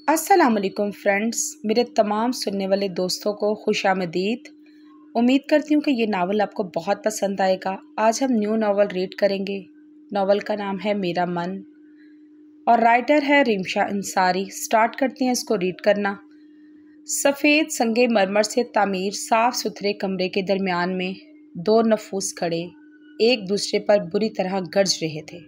अस्सलाम वालेकुम फ्रेंड्स, मेरे तमाम सुनने वाले दोस्तों को खुशामदीद। उम्मीद करती हूँ कि ये नावल आपको बहुत पसंद आएगा। आज हम न्यू नावल रीड करेंगे। नावल का नाम है मेरा मन और राइटर है रिमशा अंसारी। स्टार्ट करते हैं इसको रीड करना। सफ़ेद संगे मरमर से तामीर साफ़ सुथरे कमरे के दरमियान में दो नफूस खड़े एक दूसरे पर बुरी तरह गरज रहे थे।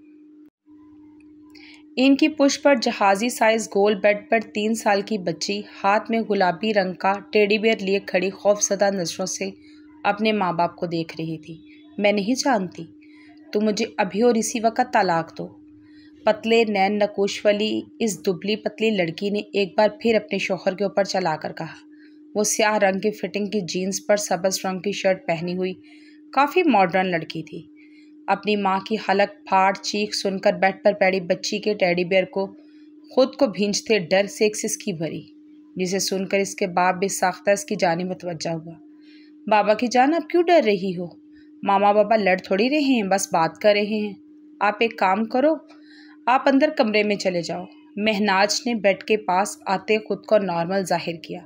इनकी पुष्ट पर जहाज़ी साइज गोल बेड पर 3 साल की बच्ची हाथ में गुलाबी रंग का टेडी बेयर लिए खड़ी खौफजदा नज़रों से अपने माँ बाप को देख रही थी। मैं नहीं जानती, तुम मुझे अभी और इसी वक्त तलाक दो। पतले नैन नकोश वाली इस दुबली पतली लड़की ने एक बार फिर अपने शौहर के ऊपर चलाकर कहा। वो स्याह रंग की फिटिंग की जीन्स पर सब्ज़ रंग की शर्ट पहनी हुई काफ़ी मॉडर्न लड़की थी। अपनी माँ की हलक फाड़ चीख सुनकर बेड पर पड़ी बच्ची के टेडी बेयर को खुद को भींचते डर से एक सिसकी भरी, जिसे सुनकर इसके बाप भी साख्ता इसकी जानिब मुतवज्जा हुआ। बाबा की जान, आप क्यों डर रही हो? मामा बाबा लड़ थोड़ी रहे हैं, बस बात कर रहे हैं। आप एक काम करो, आप अंदर कमरे में चले जाओ। महनाज ने बेड के पास आते खुद को नॉर्मल जाहिर किया।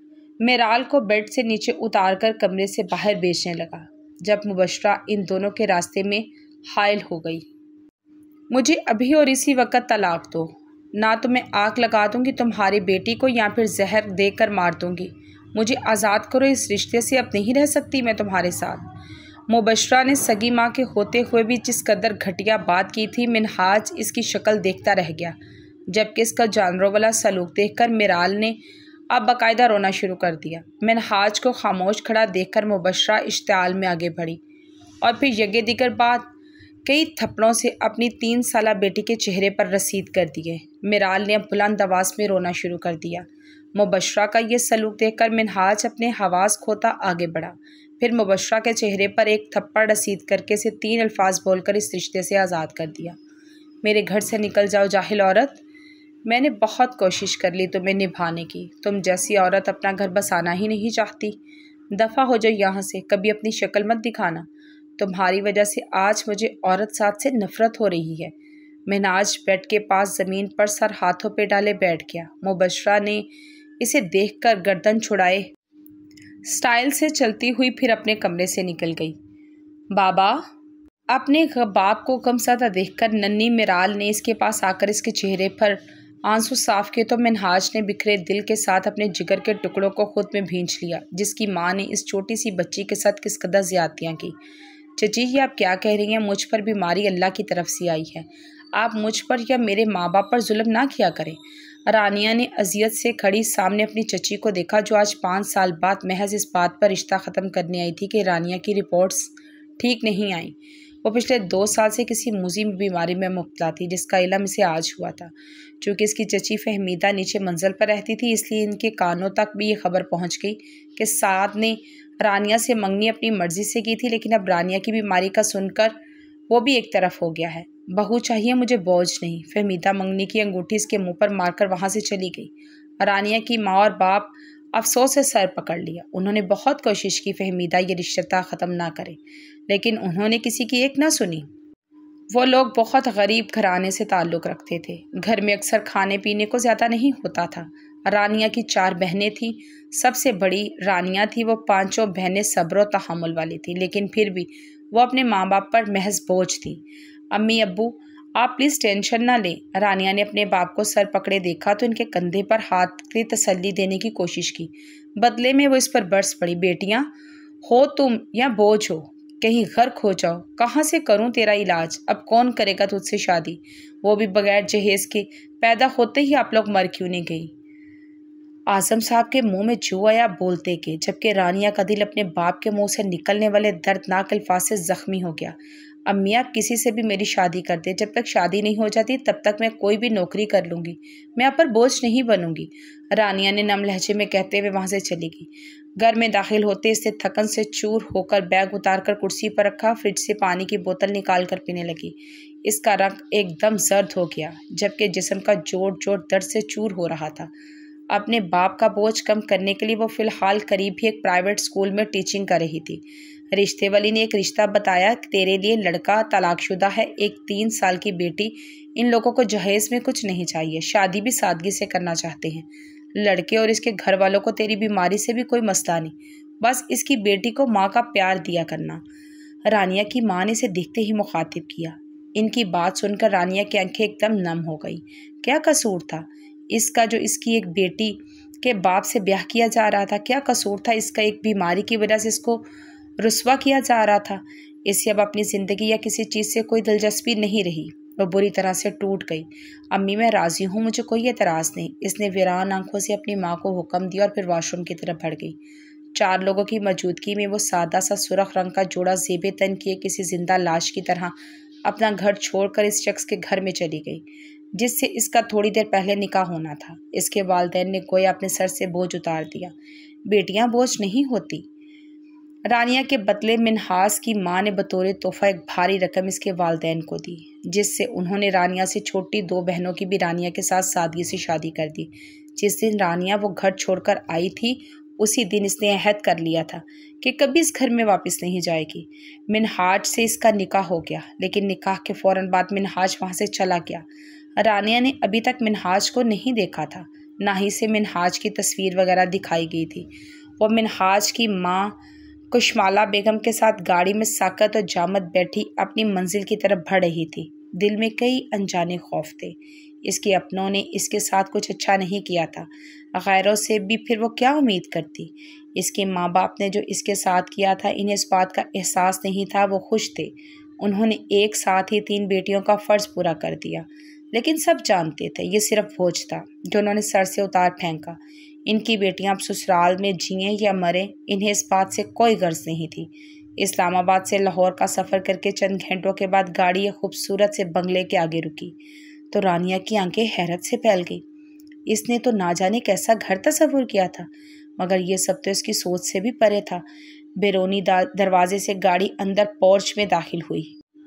मेराल को बेड से नीचे उतार कर कमरे से बाहर भेजने लगा जब मुबशरा इन दोनों के रास्ते में हायल हो गई। मुझे अभी और इसी वक्त तलाक दो, ना तो मैं आग लगा दूंगी तुम्हारी बेटी को या फिर जहर देकर मार दूंगी। मुझे आज़ाद करो, इस रिश्ते से अब नहीं रह सकती मैं तुम्हारे साथ। मुबशरा ने सगी माँ के होते हुए भी जिस कदर घटिया बात की थी, मिनहाज इसकी शक्ल देखता रह गया, जबकि इसका जानवरों वाला सलूक देखकर मिराल ने अब बाकायदा रोना शुरू कर दिया। मिनहाज को खामोश खड़ा देखकर मुबशरा इश्तियाल में आगे बढ़ी और फिर यगे दिगर बात कई थप्पड़ों से अपनी 3 साला बेटी के चेहरे पर रसीद कर दिए। मिराल ने अब बुलंद आवाज़ में रोना शुरू कर दिया। मुबशरा का ये सलूक देखकर मिनहाज अपने हवास खोता आगे बढ़ा। फिर मुबशरा के चेहरे पर एक थप्पड़ रसीद करके से 3 अल्फाज बोलकर इस रिश्ते से आज़ाद कर दिया। मेरे घर से निकल जाओ जाहिल औरत। मैंने बहुत कोशिश कर ली तुम्हें निभाने की, तुम जैसी औरत अपना घर बसाना ही नहीं चाहती। दफ़ा हो जाओ यहाँ से, कभी अपनी शक्ल मत दिखाना। तुम्हारी वजह से आज मुझे औरत साथ से नफ़रत हो रही है। मिनहाज बेड के पास ज़मीन पर सर हाथों पे डाले बैठ गया। मुबशरा ने इसे देखकर गर्दन छुड़ाए स्टाइल से चलती हुई फिर अपने कमरे से निकल गई। बाबा, अपने बाप को गमज़दा देखकर नन्ही मिराल ने इसके पास आकर इसके चेहरे पर आंसू साफ किए तो मिनहाज ने बिखरे दिल के साथ अपने जिगर के टुकड़ों को खुद में भींच लिया, जिसकी माँ ने इस छोटी सी बच्ची के साथ किस कदर ज़्यादतियाँ की। चची, ये आप क्या कह रही हैं? मुझ पर बीमारी अल्लाह की तरफ से आई है। आप मुझ पर या मेरे माँ बाप पर जुल्म ना किया करें। रानिया ने अजियत से खड़ी सामने अपनी चची को देखा, जो आज 5 साल बाद महज इस बात पर रिश्ता ख़त्म करने आई थी कि रानिया की रिपोर्ट्स ठीक नहीं आई। वो पिछले 2 साल से किसी मुज़ीम बीमारी में मुब्तला थी, जिसका इल्म इसे आज हुआ था। चूँकि इसकी चची फहमीदा नीचे मंजिल पर रहती थी, इसलिए इनके कानों तक भी ये खबर पहुँच गई कि साद ने रानिया से मंगनी अपनी मर्ज़ी से की थी, लेकिन अब रानिया की बीमारी का सुनकर वो भी एक तरफ हो गया है। बहू चाहिए मुझे, बोझ नहीं। फहमीदा मंगनी की अंगूठी इसके मुँह पर मारकर वहाँ से चली गई। रानिया की माँ और बाप अफसोस से सर पकड़ लिया। उन्होंने बहुत कोशिश की फहमीदा ये रिश्ता ख़त्म ना करे, लेकिन उन्होंने किसी की एक ना सुनी। वो लोग बहुत गरीब घराने से ताल्लुक़ रखते थे। घर में अक्सर खाने पीने को ज़्यादा नहीं होता था। रानिया की 4 बहनें थीं। सबसे बड़ी रानिया थी। वो 5 बहनें सब्र और तहम्मुल वाली थीं, लेकिन फिर भी वो अपने माँ बाप पर महज बोझ थीं। अम्मी अब्बू, आप प्लीज़ टेंशन ना लें। रानिया ने अपने बाप को सर पकड़े देखा तो इनके कंधे पर हाथ की तसल्ली देने की कोशिश की। बदले में वो इस पर बरस पड़ी। बेटियां हो तुम या बोझ हो, कहीं गर्क हो जाओ, कहाँ से करूं तेरा इलाज? अब कौन करेगा तुझसे शादी, वो भी बगैर जहेज के? पैदा होते ही आप लोग मर क्यों नहीं गई? आज़म साहब के मुंह में जो आया बोलते के, जबकि रानिया का दिल अपने बाप के मुंह से निकलने वाले दर्दनाक अल्फाज से जख्मी हो गया। अम्मी, आप किसी से भी मेरी शादी कर दे, जब तक शादी नहीं हो जाती तब तक मैं कोई भी नौकरी कर लूँगी, मैं आप पर बोझ नहीं बनूंगी। रानिया ने नम लहजे में कहते हुए वहाँ से चली गई। घर में दाखिल होते इससे थकन से चूर होकर बैग उतारकर कुर्सी पर रखा, फ्रिज से पानी की बोतल निकाल कर पीने लगी। इसका रंग एकदम जर्द हो गया, जबकि जिस्म का जोड़ जोड़ दर्द से चूर हो रहा था। अपने बाप का बोझ कम करने के लिए वो फ़िलहाल करीब ही एक प्राइवेट स्कूल में टीचिंग कर रही थी। रिश्ते वाली ने एक रिश्ता बताया, तेरे लिए लड़का तलाकशुदा है, एक 3 साल की बेटी। इन लोगों को जहेज में कुछ नहीं चाहिए, शादी भी सादगी से करना चाहते हैं। लड़के और इसके घर वालों को तेरी बीमारी से भी कोई मसला नहीं, बस इसकी बेटी को माँ का प्यार दिया करना। रानिया की माँ ने इसे देखते ही मुखातिब किया। इनकी बात सुनकर रानिया की आंखें एकदम नम हो गई। क्या कसूर था इसका जो इसकी एक बेटी के बाप से ब्याह किया जा रहा था? क्या कसूर था इसका एक बीमारी की वजह से इसको रुस्वा किया जा रहा था? इसे अब अपनी ज़िंदगी या किसी चीज़ से कोई दिलचस्पी नहीं रही। वो बुरी तरह से टूट गई। अम्मी मैं राज़ी हूँ, मुझे कोई एतराज़ नहीं। इसने वीरान आंखों से अपनी माँ को हुक्म दिया और फिर वॉशरूम की तरफ बढ़ गई। 4 लोगों की मौजूदगी में वो सादा सा सुर्ख रंग का जोड़ा ज़ेबे तन किए किसी जिंदा लाश की तरह अपना घर छोड़कर इस शख्स के घर में चली गई जिससे इसका थोड़ी देर पहले निकाह होना था। इसके वालिदैन ने गोया अपने सर से बोझ उतार दिया। बेटियां बोझ नहीं होती। रानिया के बदले मिन्हास की माँ ने बतौर तोहफा एक भारी रकम इसके वालिदैन को दी, जिससे उन्होंने रानिया से छोटी 2 बहनों की भी रानिया के साथ सादगी से शादी कर दी। जिस दिन रानिया वो घर छोड़कर आई थी उसी दिन इसने अहद कर लिया था कि कभी इस घर में वापस नहीं जाएगी। मिनहाज से इसका निकाह हो गया, लेकिन निकाह के फ़ौरन बाद मिनहाज वहाँ से चला गया। रानिया ने अभी तक मिनहाज को नहीं देखा था, ना ही से मिनहाज की तस्वीर वगैरह दिखाई गई थी। वो मिनहाज की माँ कुशमाला बेगम के साथ गाड़ी में साकत और जामत बैठी अपनी मंजिल की तरफ बढ़ रही थी। दिल में कई अनजाने खौफ थे। इसके अपनों ने इसके साथ कुछ अच्छा नहीं किया था, गैरों से भी फिर वो क्या उम्मीद करती। इसके माँ बाप ने जो इसके साथ किया था इन्हें इस बात का एहसास नहीं था। वो खुश थे, उन्होंने एक साथ ही 3 बेटियों का फ़र्ज पूरा कर दिया। लेकिन सब जानते थे ये सिर्फ बोझ था जो उन्होंने सर से उतार फेंका। इनकी बेटियां अब ससुराल में जिएं या मरें, इन्हें इस बात से कोई गर्ज नहीं थी। इस्लामाबाद से लाहौर का सफ़र करके चंद घंटों के बाद गाड़ी एक खूबसूरत से बंगले के आगे रुकी तो रानिया की आंखें हैरत से फैल गई। इसने तो ना जाने कैसा घर तस्वुर किया था, मगर ये सब तो इसकी सोच से भी परे था। बैरूनी दरवाजे से गाड़ी अंदर पोर्च में दाखिल हुई।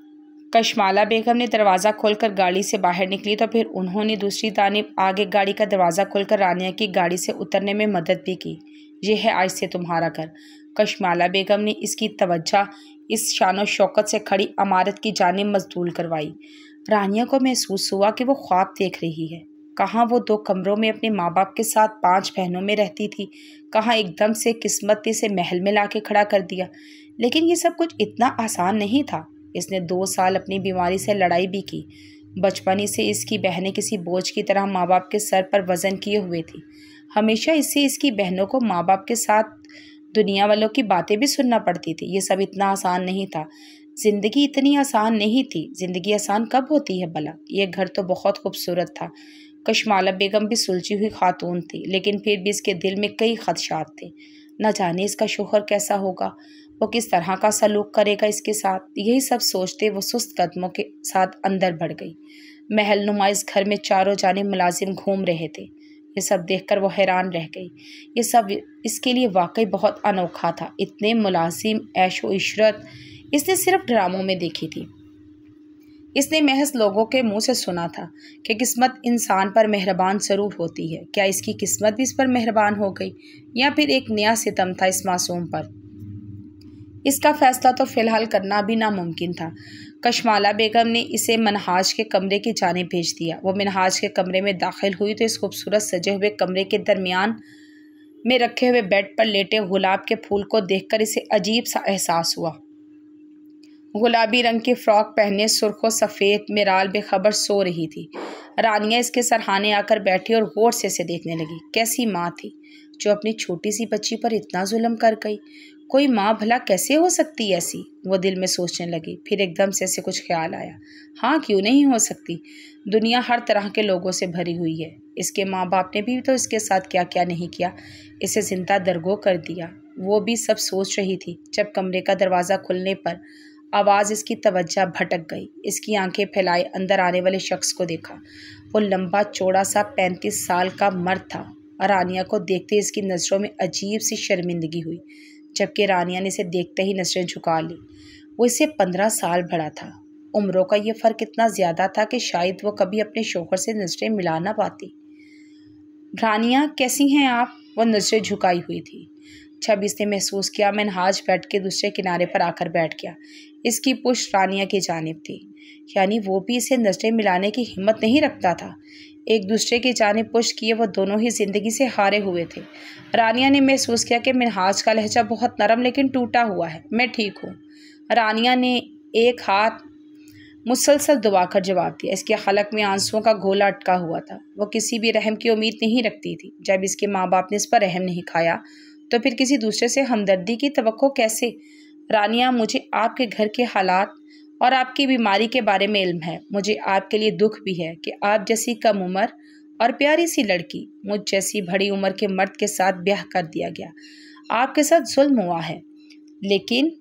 कशमाला बेगम ने दरवाज़ा खोलकर गाड़ी से बाहर निकली तो फिर उन्होंने दूसरी जानिब आगे गाड़ी का दरवाज़ा खोलकर रानिया की गाड़ी से उतरने में मदद भी की। यह है आज से तुम्हारा घर। कशमाला बेगम ने इसकी तवज्जो इस शानो शौकत से खड़ी इमारत की जानिब मजदूल करवाई। रानिया को महसूस हुआ कि वो ख्वाब देख रही है। कहाँ वो 2 कमरों में अपने माँ बाप के साथ 5 बहनों में रहती थी, कहाँ एकदम से किस्मत ने इसे महल में लाके खड़ा कर दिया। लेकिन ये सब कुछ इतना आसान नहीं था। इसने 2 साल अपनी बीमारी से लड़ाई भी की। बचपन ही से इसकी बहनें किसी बोझ की तरह माँ बाप के सर पर वजन किए हुए थी। हमेशा इससे इसकी बहनों को माँ बाप के साथ दुनिया वालों की बातें भी सुनना पड़ती थी। ये सब इतना आसान नहीं था। ज़िंदगी इतनी आसान नहीं थी। ज़िंदगी आसान कब होती है भला? ये घर तो बहुत खूबसूरत था। कशमाला बेगम भी सुलझी हुई खातून थी, लेकिन फिर भी इसके दिल में कई खदशात थे। न जाने इसका शोहर कैसा होगा, वो किस तरह का सलूक करेगा इसके साथ। यही सब सोचते वो सुस्त कदमों के साथ अंदर बढ़ गई। महल नुमा इस घर में चारों जानिब मुलाजिम घूम रहे थे। ये सब देखकर वो हैरान रह गई। ये सब इसके लिए वाकई बहुत अनोखा था। इतने मुलाजिम, ऐशो इशरत इसने सिर्फ ड्रामों में देखी थी। इसने महज लोगों के मुंह से सुना था कि किस्मत इंसान पर मेहरबान ज़रूर होती है। क्या इसकी किस्मत भी इस पर मेहरबान हो गई, या फिर एक नया सितम था इस मासूम पर? इसका फैसला तो फ़िलहाल करना भी नामुमकिन था। कशमाला बेगम ने इसे मिनहाज के कमरे की जानिब भेज दिया। वो मिनहाज के कमरे में दाखिल हुई तो इस खूबसूरत सजे हुए कमरे के दरमियान में रखे हुए बेड पर लेटे गुलाब के फूल को देखकर इसे अजीब सा एहसास हुआ। गुलाबी रंग की फ्रॉक पहने सुर्ख सफ़ेद मिराल बेखबर सो रही थी। रानिया इसके सरहाने आकर बैठी और गौर से इसे देखने लगी। कैसी माँ थी जो अपनी छोटी सी बच्ची पर इतना जुल्म कर गई। कोई माँ भला कैसे हो सकती ऐसी, वो दिल में सोचने लगी। फिर एकदम से इसे कुछ ख्याल आया। हाँ, क्यों नहीं हो सकती। दुनिया हर तरह के लोगों से भरी हुई है। इसके माँ बाप ने भी तो इसके साथ क्या क्या नहीं किया, इसे जिंदा दरगो कर दिया। वो भी सब सोच रही थी जब कमरे का दरवाज़ा खुलने पर आवाज़ इसकी तवज्जो भटक गई। इसकी आंखें फैलाए अंदर आने वाले शख्स को देखा। वो लंबा चौड़ा सा 35 साल का मर्द था। रानिया को देखते इसकी नज़रों में अजीब सी शर्मिंदगी हुई, जबकि रानिया ने इसे देखते ही नज़रें झुका ली। वो इससे 15 साल बड़ा था। उम्रों का ये फ़र्क इतना ज़्यादा था कि शायद वो कभी अपने शौहर से नज़रें मिला ना पाती। रानिया, कैसी हैं आप? वो नज़रें झुकाई हुई थी। जब इसने महसूस किया मिनहाज बेड के दूसरे किनारे पर आकर बैठ गया। इसकी पुश्त रानिया की जानिब थी, यानी वो भी इसे नजरें मिलाने की हिम्मत नहीं रखता था। एक दूसरे की जानिब पुश्त किए वो दोनों ही जिंदगी से हारे हुए थे। रानिया ने महसूस किया कि मिनहाज का लहजा बहुत नरम लेकिन टूटा हुआ है। मैं ठीक हूँ, रानिया ने एक हाथ मुसलसल दबाकर जवाब दिया। इसके हलक में आंसुओं का घोला अटका हुआ था। वो किसी भी रहम की उम्मीद नहीं रखती थी। जब इसके माँ बाप ने इस पर रहम नहीं खाया तो फिर किसी दूसरे से हमदर्दी की तवक्को कैसे? रानिया, मुझे आपके घर के हालात और आपकी बीमारी के बारे में इल्म है। मुझे आपके लिए दुख भी है कि आप जैसी कम उम्र और प्यारी सी लड़की मुझ जैसी बड़ी उम्र के मर्द के साथ ब्याह कर दिया गया। आपके साथ जुल्म हुआ है, लेकिन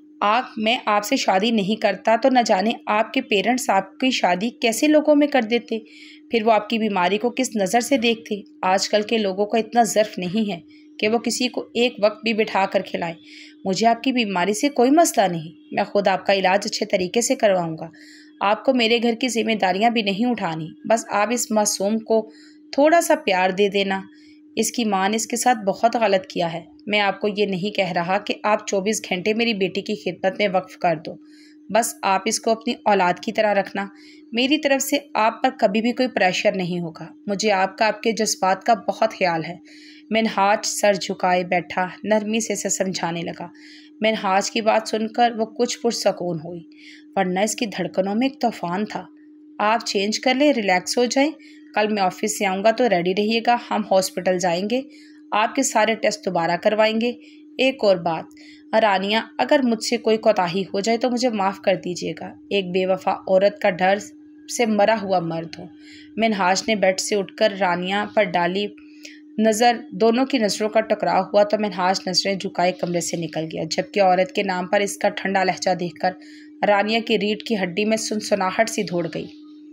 मैं आपसे शादी नहीं करता तो न जाने आपके पेरेंट्स आपकी शादी कैसे लोगों में कर देते, फिर वो आपकी बीमारी को किस नज़र से देखते। आजकल के लोगों का इतना ज़र्फ नहीं है कि वो किसी को एक वक्त भी बिठा कर खिलाएं। मुझे आपकी बीमारी से कोई मसला नहीं, मैं खुद आपका इलाज अच्छे तरीके से करवाऊंगा। आपको मेरे घर की जिम्मेदारियां भी नहीं उठानी, बस आप इस मासूम को थोड़ा सा प्यार दे देना। इसकी माँ ने इसके साथ बहुत गलत किया है। मैं आपको ये नहीं कह रहा कि आप 24 घंटे मेरी बेटी की खिदमत में वक्फ कर दो, बस आप इसको अपनी औलाद की तरह रखना। मेरी तरफ से आप पर कभी भी कोई प्रेशर नहीं होगा। मुझे आपके जज्बात का बहुत ख्याल है। मिनहाज सर झुकाए बैठा नरमी से समझाने लगा। मिनहाज की बात सुनकर वो कुछ पुरसकून हुई, वरना इसकी धड़कनों में एक तूफान था। आप चेंज कर लें, रिलैक्स हो जाएं। कल मैं ऑफिस से आऊँगा तो रेडी रहिएगा। हम हॉस्पिटल जाएंगे, आपके सारे टेस्ट दोबारा करवाएंगे। एक और बात रानिया, अगर मुझसे कोई कोताही हो जाए तो मुझे माफ़ कर दीजिएगा। एक बेवफा औरत का डर से मरा हुआ मर्द हूँ। मिनहाज ने बेड से उठकर रानिया पर डाली नज़र। दोनों की नज़रों का टकराव हुआ तो मिनहाज नज़रें झुकाए कमरे से निकल गया, जबकि औरत के नाम पर इसका ठंडा लहजा देखकर रानिया की रीढ़ की हड्डी में सुनसुनाहट सी दौड़ गई।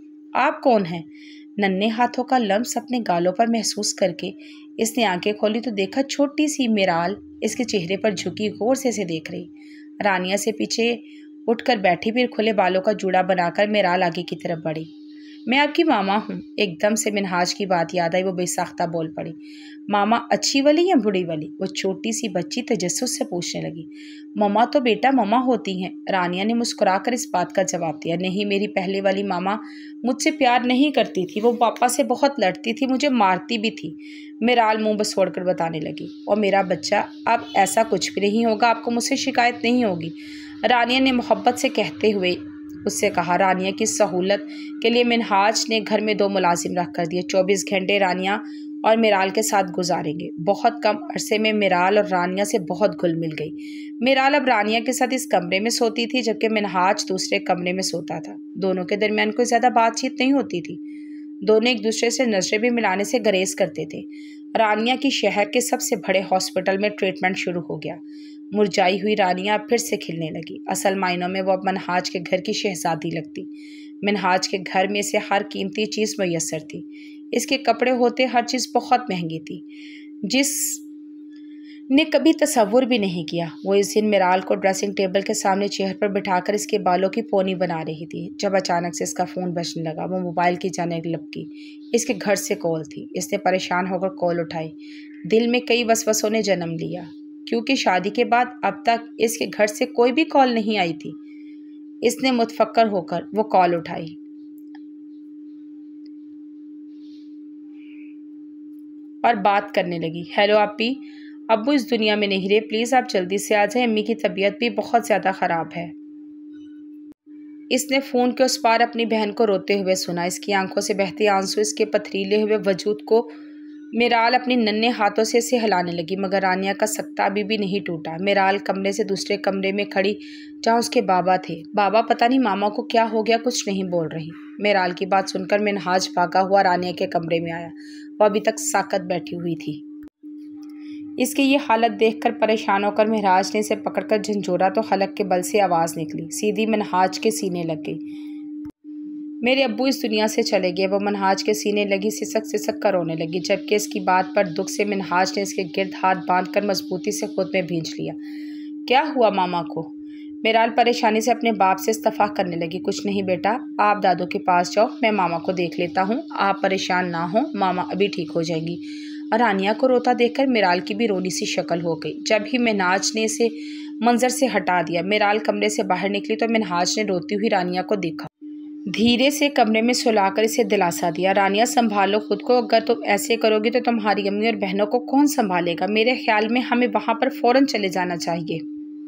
आप कौन हैं? नन्हे हाथों का लम्स अपने गालों पर महसूस करके इसने आंखें खोली तो देखा छोटी सी मिराल इसके चेहरे पर झुकी गौर से देख रही। रानिया से पीछे उठकर बैठी, फिर खुले बालों का जूड़ा बनाकर मिराल आगे की तरफ बढ़ी। मैं आपकी मामा हूँ। एकदम से मिनहाज की बात याद आई। वो बेसाख्ता बोल पड़ी। मामा अच्छी वाली या बुरी वाली? वो छोटी सी बच्ची तजस्सुस से पूछने लगी। मामा तो बेटा मामा होती हैं। रानिया ने मुस्कुराकर इस बात का जवाब दिया। नहीं, मेरी पहले वाली मामा मुझसे प्यार नहीं करती थी। वो पापा से बहुत लड़ती थी, मुझे मारती भी थी। मिराल मुंह बसोड़कर बताने लगी। और मेरा बच्चा, अब ऐसा कुछ भी नहीं होगा, आपको मुझसे शिकायत नहीं होगी, रानिया ने मोहब्बत से कहते हुए उससे कहा। रानिया की सहूलत के लिए मिनहाज ने घर में 2 मुलाजिम रख कर दिए। 24 घंटे रानिया और मिराल के साथ गुजारेंगे। बहुत कम अरसे में मिराल और रानिया से बहुत घुल मिल गई। मिराल अब रानिया के साथ इस कमरे में सोती थी, जबकि मिनहाज दूसरे कमरे में सोता था। दोनों के दरमियान कोई ज़्यादा बातचीत नहीं होती थी। दोनों एक दूसरे से नजरें भी मिलाने से गुरेज करते थे। रानिया की शहर के सबसे बड़े हॉस्पिटल में ट्रीटमेंट शुरू हो गया। मुरझाई हुई रानिया फिर से खिलने लगी। असल मायनों में वो अब मिनहाज के घर की शहजादी लगती। मिनहाज के घर में से हर कीमती चीज़ मुयस्सर थी। इसके कपड़े होते हर चीज़ बहुत महंगी थी, जिसने कभी तसव्वुर भी नहीं किया। वो इस दिन मिराल को ड्रेसिंग टेबल के सामने चेयर पर बिठाकर इसके बालों की पोनी बना रही थी, जब अचानक से इसका फ़ोन बजने लगा। वो मोबाइल की जाने लपकी। इसके घर से कॉल थी। इसने परेशान होकर कॉल उठाई। दिल में कई वसवसों ने जन्म लिया, क्योंकि शादी के बाद अब तक इसके घर से कोई भी कॉल नहीं आई थी। इसने मुतफक्कर होकर वो कॉल उठाई और बात करने लगी। हेलो आपी, अब्बू इस दुनिया में नहीं रहे, प्लीज़ आप जल्दी से आ जाएं, अम्मी की तबीयत भी बहुत ज़्यादा ख़राब है। इसने फ़ोन के उस पार अपनी बहन को रोते हुए सुना। इसकी आंखों से बहते आंसू इसके पथरीले हुए वजूद को मिराल अपने नन्हे हाथों से इसे हिलाने लगी, मगर रानिया का सकता अभी भी नहीं टूटा। मिराल कमरे से दूसरे कमरे में खड़ी, जहाँ उसके बाबा थे। बाबा, पता नहीं मामा को क्या हो गया, कुछ नहीं बोल रही। मिराल की बात सुनकर मिनहाज भागा हुआ रानिया के कमरे में आया। वो अभी तक साकत बैठी हुई थी। इसकी ये हालत देखकर परेशान होकर मिनहाज ने इसे पकड़कर झंझोरा तो हलक के बल से आवाज़ निकली, सीधी मिनहाज के सीने लग गई। मेरे अब्बू इस दुनिया से चले गए। वो मिनहाज के सीने लगी सिसक सिसक कर रोने लगी, जबकि इसकी बात पर दुख से मिनहाज ने इसके गिर्द हाथ बांधकर मजबूती से खुद में भींच लिया। क्या हुआ मामा को? मिराल परेशानी से अपने बाप से इस्तफा करने लगी। कुछ नहीं बेटा, आप दादू के पास जाओ, मैं मामा को देख लेता हूँ। आप परेशान ना हो, मामा अभी ठीक हो जाएंगी। और रानिया को रोता देखकर मिराल की भी रोनी सी शक्ल हो गई। जब ही मिन्हाज ने इसे मंजर से हटा दिया, मिराल कमरे से बाहर निकली तो मिन्हाज ने रोती हुई रानिया को देखा। धीरे से कमरे में सुलाकर इसे दिलासा दिया, रानिया संभालो खुद को, अगर तुम ऐसे करोगी तो तुम्हारी अम्मी और बहनों को कौन संभालेगा? मेरे ख्याल में हमें वहां पर फौरन चले जाना चाहिए।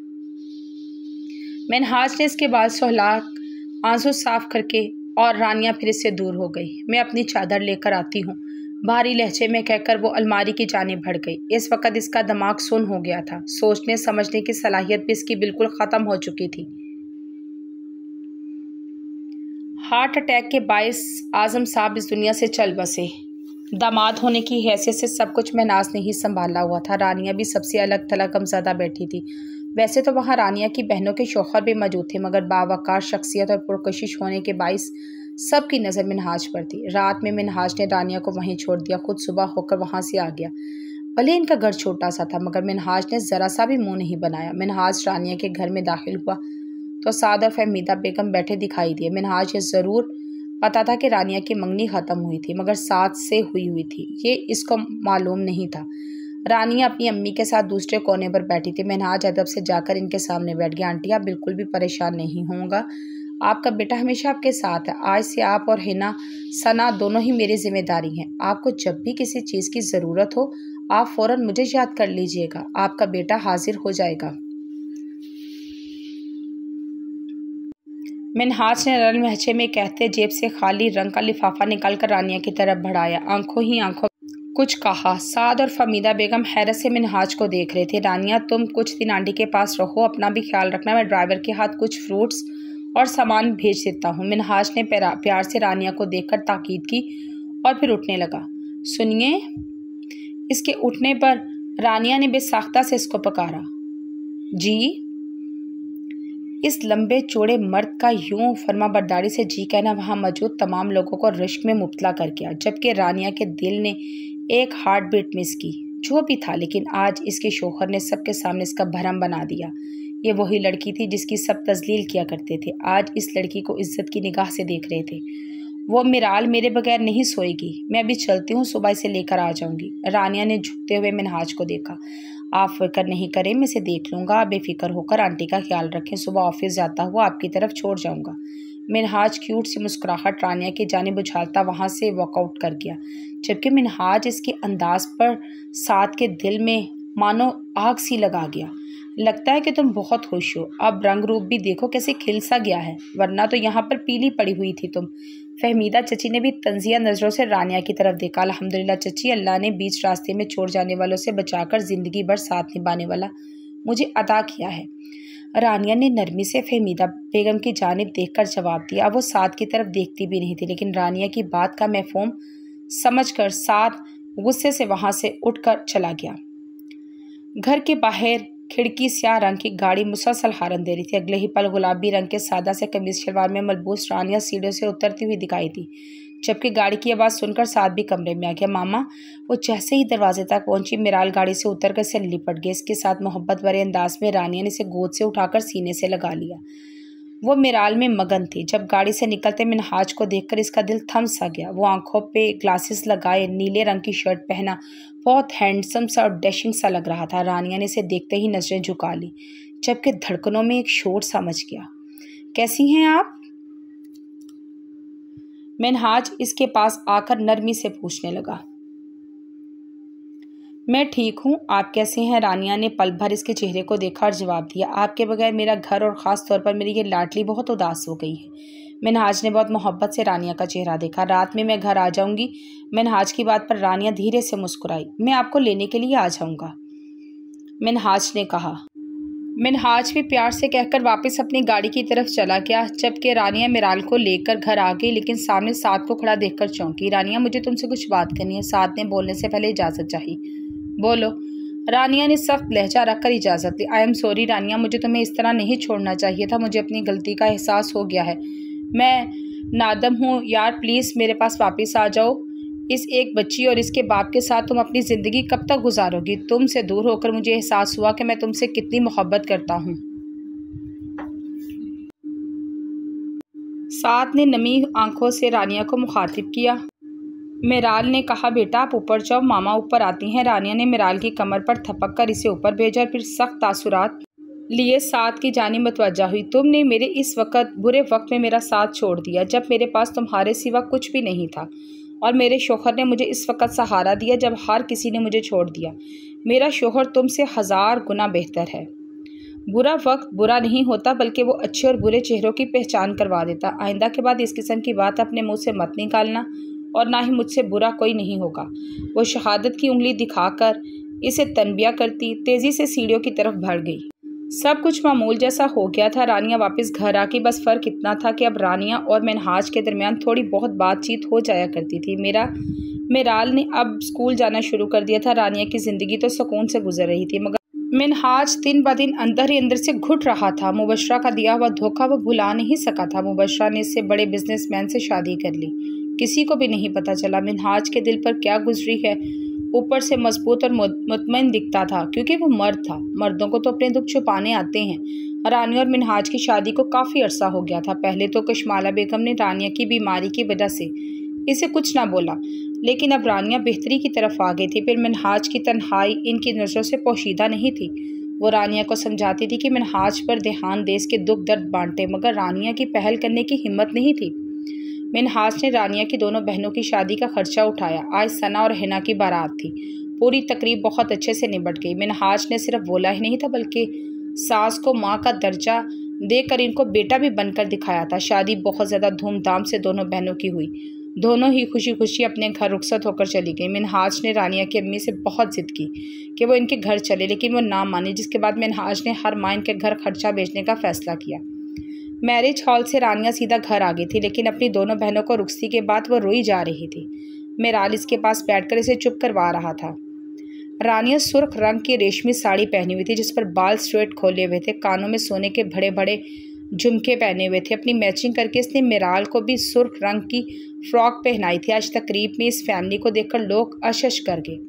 मिन्हाज ने इसके बाल सहला आंसू साफ करके और रानिया फिर इससे दूर हो गई। मैं अपनी चादर लेकर आती हूँ, भारी लहजे में कहकर वो अलमारी की जानिब बढ़ गई। इस वक्त इसका दिमाग सुन्न हो गया था, सोचने समझने की सलाहियत भी इसकी बिल्कुल खत्म हो चुकी थी। हार्ट अटैक के बायस आजम साहब इस दुनिया से चल बसे। दामाद होने की हैसियत से सब कुछ मिन्हाज ने ही संभाला हुआ था। रानिया भी सबसे अलग थलग गमज़दा बैठी थी। वैसे तो वहाँ रानिया की बहनों के शौहर भी मौजूद थे, मगर बावकार शख्सियत और पुरकशिश होने के बायस सबकी नज़र मिन्हाज पर थी। रात में मिन्हाज ने रानिया को वहीं छोड़ दिया, खुद सुबह होकर वहाँ से आ गया। भले इनका घर छोटा सा था, मगर मिन्हाज ने ज़रा सा भी मुँह नहीं बनाया। मिन्हाज रानिया के घर में दाखिल हुआ तो साद और फहमीदा बेगम बैठे दिखाई दिए। मिन्हाज ये ज़रूर पता था कि रानिया की मंगनी ख़त्म हुई थी, मगर साथ से हुई थी ये इसको मालूम नहीं था। रानिया अपनी अम्मी के साथ दूसरे कोने पर बैठी थी। मिन्हाज अदब से जाकर इनके सामने बैठ गया। आंटी, आप बिल्कुल भी परेशान नहीं होगा, आपका बेटा हमेशा आपके साथ है। आज से आप और हिना सना दोनों ही मेरी जिम्मेदारी हैं। आपको जब भी किसी चीज़ की ज़रूरत हो आप फ़ौरन मुझे याद कर लीजिएगा, आपका बेटा हाजिर हो जाएगा। मिन्हाज ने नरम लहजे में कहते जेब से खाली रंग का लिफाफा निकालकर रानिया की तरफ बढ़ाया। आंखों ही आंखों कुछ कहा। साद और फमीदा बेगम हैरत से मिन्हाज को देख रहे थे। रानिया, तुम कुछ दिन आंटी के पास रहो, अपना भी ख्याल रखना। मैं ड्राइवर के हाथ कुछ फ्रूट्स और सामान भेज देता हूँ। मिन्हाज ने प्यार से रानिया को देखकर ताकीद की और फिर उठने लगा। सुनिए। इसके उठने पर रानिया ने बेसाख्ता से इसको पुकारा। जी। इस लंबे चौड़े मर्द का यूं फर्माबरदारी से जी कहना वहां मौजूद तमाम लोगों को रिश्क में मुब्तला कर गया, जबकि रानिया के दिल ने एक हार्ट बीट मिस की। जो भी था, लेकिन आज इसके शौहर ने सबके सामने इसका भरम बना दिया। ये वही लड़की थी जिसकी सब तजलील किया करते थे, आज इस लड़की को इज्जत की निगाह से देख रहे थे। वो मिराल मेरे बगैर नहीं सोएगी, मैं अभी चलती हूँ, सुबह से लेकर आ जाऊंगी। रानिया ने झुकते हुए मिन्हाज को देखा। आप फिक्र नहीं करें, मैं इसे देख लूँगा, आप बेफिक्र होकर आंटी का ख्याल रखें। सुबह ऑफिस जाता हुआ आपकी तरफ छोड़ जाऊँगा। मिन्हाज क्यूट सी मुस्कुराहट रानिया की जानिब उछालता वहाँ से वॉकआउट कर गया, जबकि मिन्हाज इसके अंदाज पर साद के दिल में मानो आग सी लगा गया। लगता है कि तुम बहुत खुश हो, अब रंग रूप भी देखो कैसे खिल सा गया है, वरना तो यहाँ पर पीली पड़ी हुई थी तुम। फहमीदा चची ने भी तंजिया नज़रों से रानिया की तरफ देखा। अल्हम्दुलिल्लाह चची, अल्लाह ने बीच रास्ते में छोड़ जाने वालों से बचाकर ज़िंदगी भर साथ निभाने वाला मुझे अता किया है। रानिया ने नरमी से फहमीदा बेगम की जानिब देखकर जवाब दिया। अब वो साद की तरफ देखती भी नहीं थी, लेकिन रानिया की बात का मफहूम समझकर साद गुस्से से वहाँ से उठकर चला गया। घर के बाहर खिड़की स्याह रंग की गाड़ी मुसलसल हारन दे रही थी। अगले ही पल गुलाबी रंग के सादा से कमीज शलवार में मलबूस रानिया सीढ़ियों से उतरती हुई दिखाई दी, जबकि गाड़ी की आवाज़ सुनकर साद भी कमरे में आ गया। मामा। वो जैसे ही दरवाजे तक पहुंची, मिराल गाड़ी से उतरकर से लिपट गए। इसके साथ मोहब्बत भरे अंदाज में रानिया ने इसे गोद से उठाकर सीने से लगा लिया। वो मिराल में मगन थी। जब गाड़ी से निकलते मिन्हाज को देखकर इसका दिल थम सा गया। वो आंखों पे ग्लासेस लगाए, नीले रंग की शर्ट पहना, बहुत हैंडसम सा और डैशिंग सा लग रहा था। रानिया ने इसे देखते ही नजरें झुका ली, जबकि धड़कनों में एक शोर सा मच गया। कैसी हैं आप? मिन्हाज इसके पास आकर नरमी से पूछने लगा। मैं ठीक हूँ, आप कैसे हैं? रानिया ने पल भर इसके चेहरे को देखा और जवाब दिया। आपके बगैर मेरा घर और ख़ास तौर पर मेरी ये लाडली बहुत उदास हो गई है। मिन्हाज ने बहुत मोहब्बत से रानिया का चेहरा देखा। रात में मैं घर आ जाऊंगी। मिन्हाज की बात पर रानिया धीरे से मुस्कुराई। मैं आपको लेने के लिए आ जाऊंगा, मिन्हाज ने कहा। मिन्हाज भी प्यार से कहकर वापस अपनी गाड़ी की तरफ चला गया, जबकि रानिया मिराल को लेकर घर आ गई, लेकिन सामने साद को खड़ा देखकर चौंकी। रानिया, मुझे तुमसे कुछ बात करनी है, साद ने बोलने से पहले इजाज़त चाही। बोलो, रानिया ने सख्त लहजा रखकर इजाज़त दी। आई एम सॉरी रानिया, मुझे तुम्हें इस तरह नहीं छोड़ना चाहिए था, मुझे अपनी गलती का एहसास हो गया है, मैं नादम हूँ यार, प्लीज़ मेरे पास वापस आ जाओ। इस एक बच्ची और इसके बाप के साथ तुम अपनी ज़िंदगी कब तक गुजारोगी? तुमसे दूर होकर मुझे एहसास हुआ कि मैं तुमसे कितनी मोहब्बत करता हूँ। साद ने नमी आंखों से रानिया को मुखातिब किया। मेराल ने कहा, बेटा आप ऊपर जाओ, मामा ऊपर आती हैं। रानिया ने मेराल की कमर पर थपक कर इसे ऊपर भेजा और फिर सख्त तासुरात लिए साथ की जानी मतवज्जा हुई। तुमने मेरे इस वक्त बुरे वक्त में मेरा साथ छोड़ दिया, जब मेरे पास तुम्हारे सिवा कुछ भी नहीं था, और मेरे शोहर ने मुझे इस वक्त सहारा दिया जब हर किसी ने मुझे छोड़ दिया। मेरा शोहर तुमसे 1000 गुना बेहतर है। बुरा वक्त बुरा नहीं होता, बल्कि वो अच्छे और बुरे चेहरों की पहचान करवा देता। आइंदा के बाद इस किस्म की बात अपने मुंह से मत निकालना, और ना ही मुझसे बुरा कोई नहीं होगा। वो शहादत की उंगली दिखाकर इसे तनबिया करती तेज़ी से सीढ़ियों की तरफ बढ़ गई। सब कुछ मामूल जैसा हो गया था। रानिया वापस घर आके बस फ़र्क इतना था कि अब रानिया और मिनहाज के दरमियान थोड़ी बहुत बातचीत हो जाया करती थी। मेराल ने अब स्कूल जाना शुरू कर दिया था। रानिया की ज़िंदगी तो सुकून से गुजर रही थी, मगर मिनहाज दिन ब दिन अंदर ही अंदर से घुट रहा था। मुबशरा का दिया हुआ धोखा वो भुला नहीं सका था। मुबशरा ने इससे बड़े बिजनेसमैन से शादी कर ली। किसी को भी नहीं पता चला मिनहाज के दिल पर क्या गुजरी है। ऊपर से मजबूत और मुतमईन दिखता था, क्योंकि वो मर्द था। मर्दों को तो अपने दुख छुपाने आते हैं। रानिया और मिनहाज की शादी को काफ़ी अरसा हो गया था। पहले तो कशमाला बेगम ने रानिया की बीमारी की वजह से इसे कुछ ना बोला, लेकिन अब रानिया बेहतरी की तरफ आ गई थी। फिर मिनहाज की तन्हाई इनकी नज़रों से पोशीदा नहीं थी। वो रानिया को समझाती थी कि मिनहाज पर ध्यान दे, इसके दुख दर्द बांटे, मगर रानिया की पहल करने की हिम्मत नहीं थी। मिनहाज ने रानिया की दोनों बहनों की शादी का खर्चा उठाया। आज सना और हिना की बारात थी। पूरी तकरीब बहुत अच्छे से निपट गई। मिनहाज ने सिर्फ बोला ही नहीं था, बल्कि सास को माँ का दर्जा देकर इनको बेटा भी बनकर दिखाया था। शादी बहुत ज़्यादा धूमधाम से दोनों बहनों की हुई। दोनों ही खुशी खुशी अपने घर रुखसत होकर चली गई। मिनहाज ने रानिया की अम्मी से बहुत ज़िद की कि वो इनके घर चले, लेकिन वो ना मानी, जिसके बाद मिनहाज ने हर माह इनके घर खर्चा भेजने का फ़ैसला किया। मैरिज हॉल से रानिया सीधा घर आ गई थी, लेकिन अपनी दोनों बहनों को रुखसती के बाद वो रोई जा रही थी। मेराल इसके पास बैठकर इसे चुप करवा रहा था। रानिया सुर्ख रंग की रेशमी साड़ी पहनी हुई थी, जिस पर बाल स्ट्रेट खोले हुए थे। कानों में सोने के बड़े बड़े झुमके पहने हुए थे। अपनी मैचिंग करके इसने मेराल को भी सुर्ख रंग की फ्रॉक पहनाई थी। आज तकरीब में इस फैमिली को देखकर लोग अशश कर गए।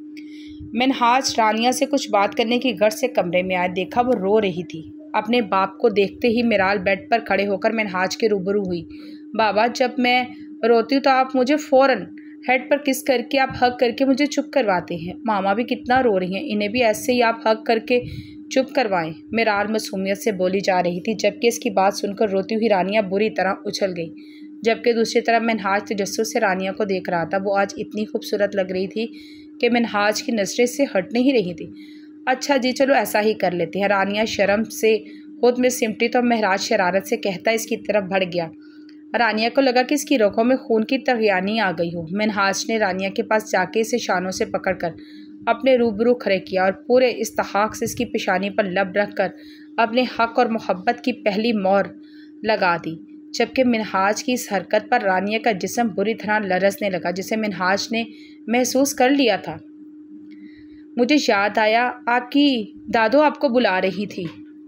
मिनहाज रानिया से कुछ बात करने की गर्ज से कमरे में आया। देखा वो रो रही थी। अपने बाप को देखते ही मेराल बेड पर खड़े होकर मिनहाज के रूबरू हुई। बाबा, जब मैं रोती हूँ तो आप मुझे फ़ौरन हेड पर किस करके, आप हग करके मुझे चुप करवाते हैं। मामा भी कितना रो रही हैं, इन्हें भी ऐसे ही आप हग करके चुप करवाएं। मेराल मासूमियत से बोली जा रही थी, जबकि इसकी बात सुनकर रोती हुई रानिया बुरी तरह उछल गई। जबकि दूसरी तरफ मिनहाज तजस्सुस से रानिया को देख रहा था। वो आज इतनी खूबसूरत लग रही थी कि मिनहाज की नज़रें से हट नहीं रही थी। अच्छा जी, चलो ऐसा ही कर लेते हैं। रानिया शर्म से खुद में सिमटी तो महराज शरारत से कहता इसकी तरफ बढ़ गया। रानिया को लगा कि इसकी रगों में खून की तगयानी आ गई हो। मिनहाज ने रानिया के पास जाके इसे शानों से पकड़कर अपने रूबरू खड़े किया और पूरे इस्तहाक से इसकी पेशानी पर लब रख कर अपने हक और मोहब्बत की पहली मोहर लगा दी। जबकि मिनहाज की इस हरकत पर रानिया का जिस्म बुरी तरह लरसने लगा, जिसे मिनहाज ने महसूस कर लिया था। मुझे याद आया, आपकी दादो आपको बुला रही थी।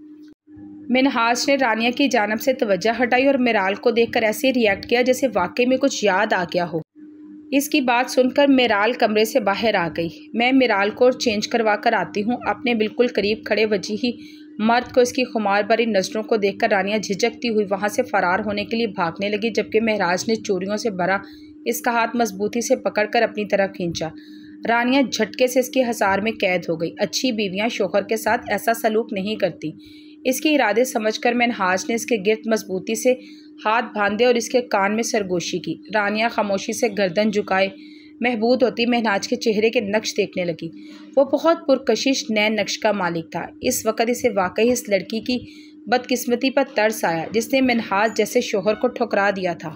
मिनहाज ने रानिया की जानिब से तवज्जो हटाई और मेराल को देखकर ऐसे रिएक्ट किया जैसे वाकई में कुछ याद आ गया हो। इसकी बात सुनकर मेराल कमरे से बाहर आ गई। मैं मेराल को चेंज करवा कर आती हूँ। अपने बिल्कुल करीब खड़े वजीही मर्द को इसकी खुमार भरी नज़रों को देखकर रानिया झिझकती हुई वहाँ से फ़रार होने के लिए भागने लगी, जबकि महराज ने चूड़ियों से भरा इसका हाथ मजबूती से पकड़कर अपनी तरफ खींचा। रानिया झटके से इसके हसार में कैद हो गई। अच्छी बीवियाँ शोहर के साथ ऐसा सलूक नहीं करती। इसके इरादे समझकर मिनहाज ने इसके गिर्द मजबूती से हाथ बांधे और इसके कान में सरगोशी की। रानिया खामोशी से गर्दन झुकाए महबूद होती मिनहाज के चेहरे के नक्श देखने लगी। वो बहुत पुरकशिश नए नक्श का मालिक था। इस वक्त इसे वाकई इस लड़की की बदकिस्मती पर तरस आया जिसने मिनहाज जैसे शोहर को ठुकरा दिया था।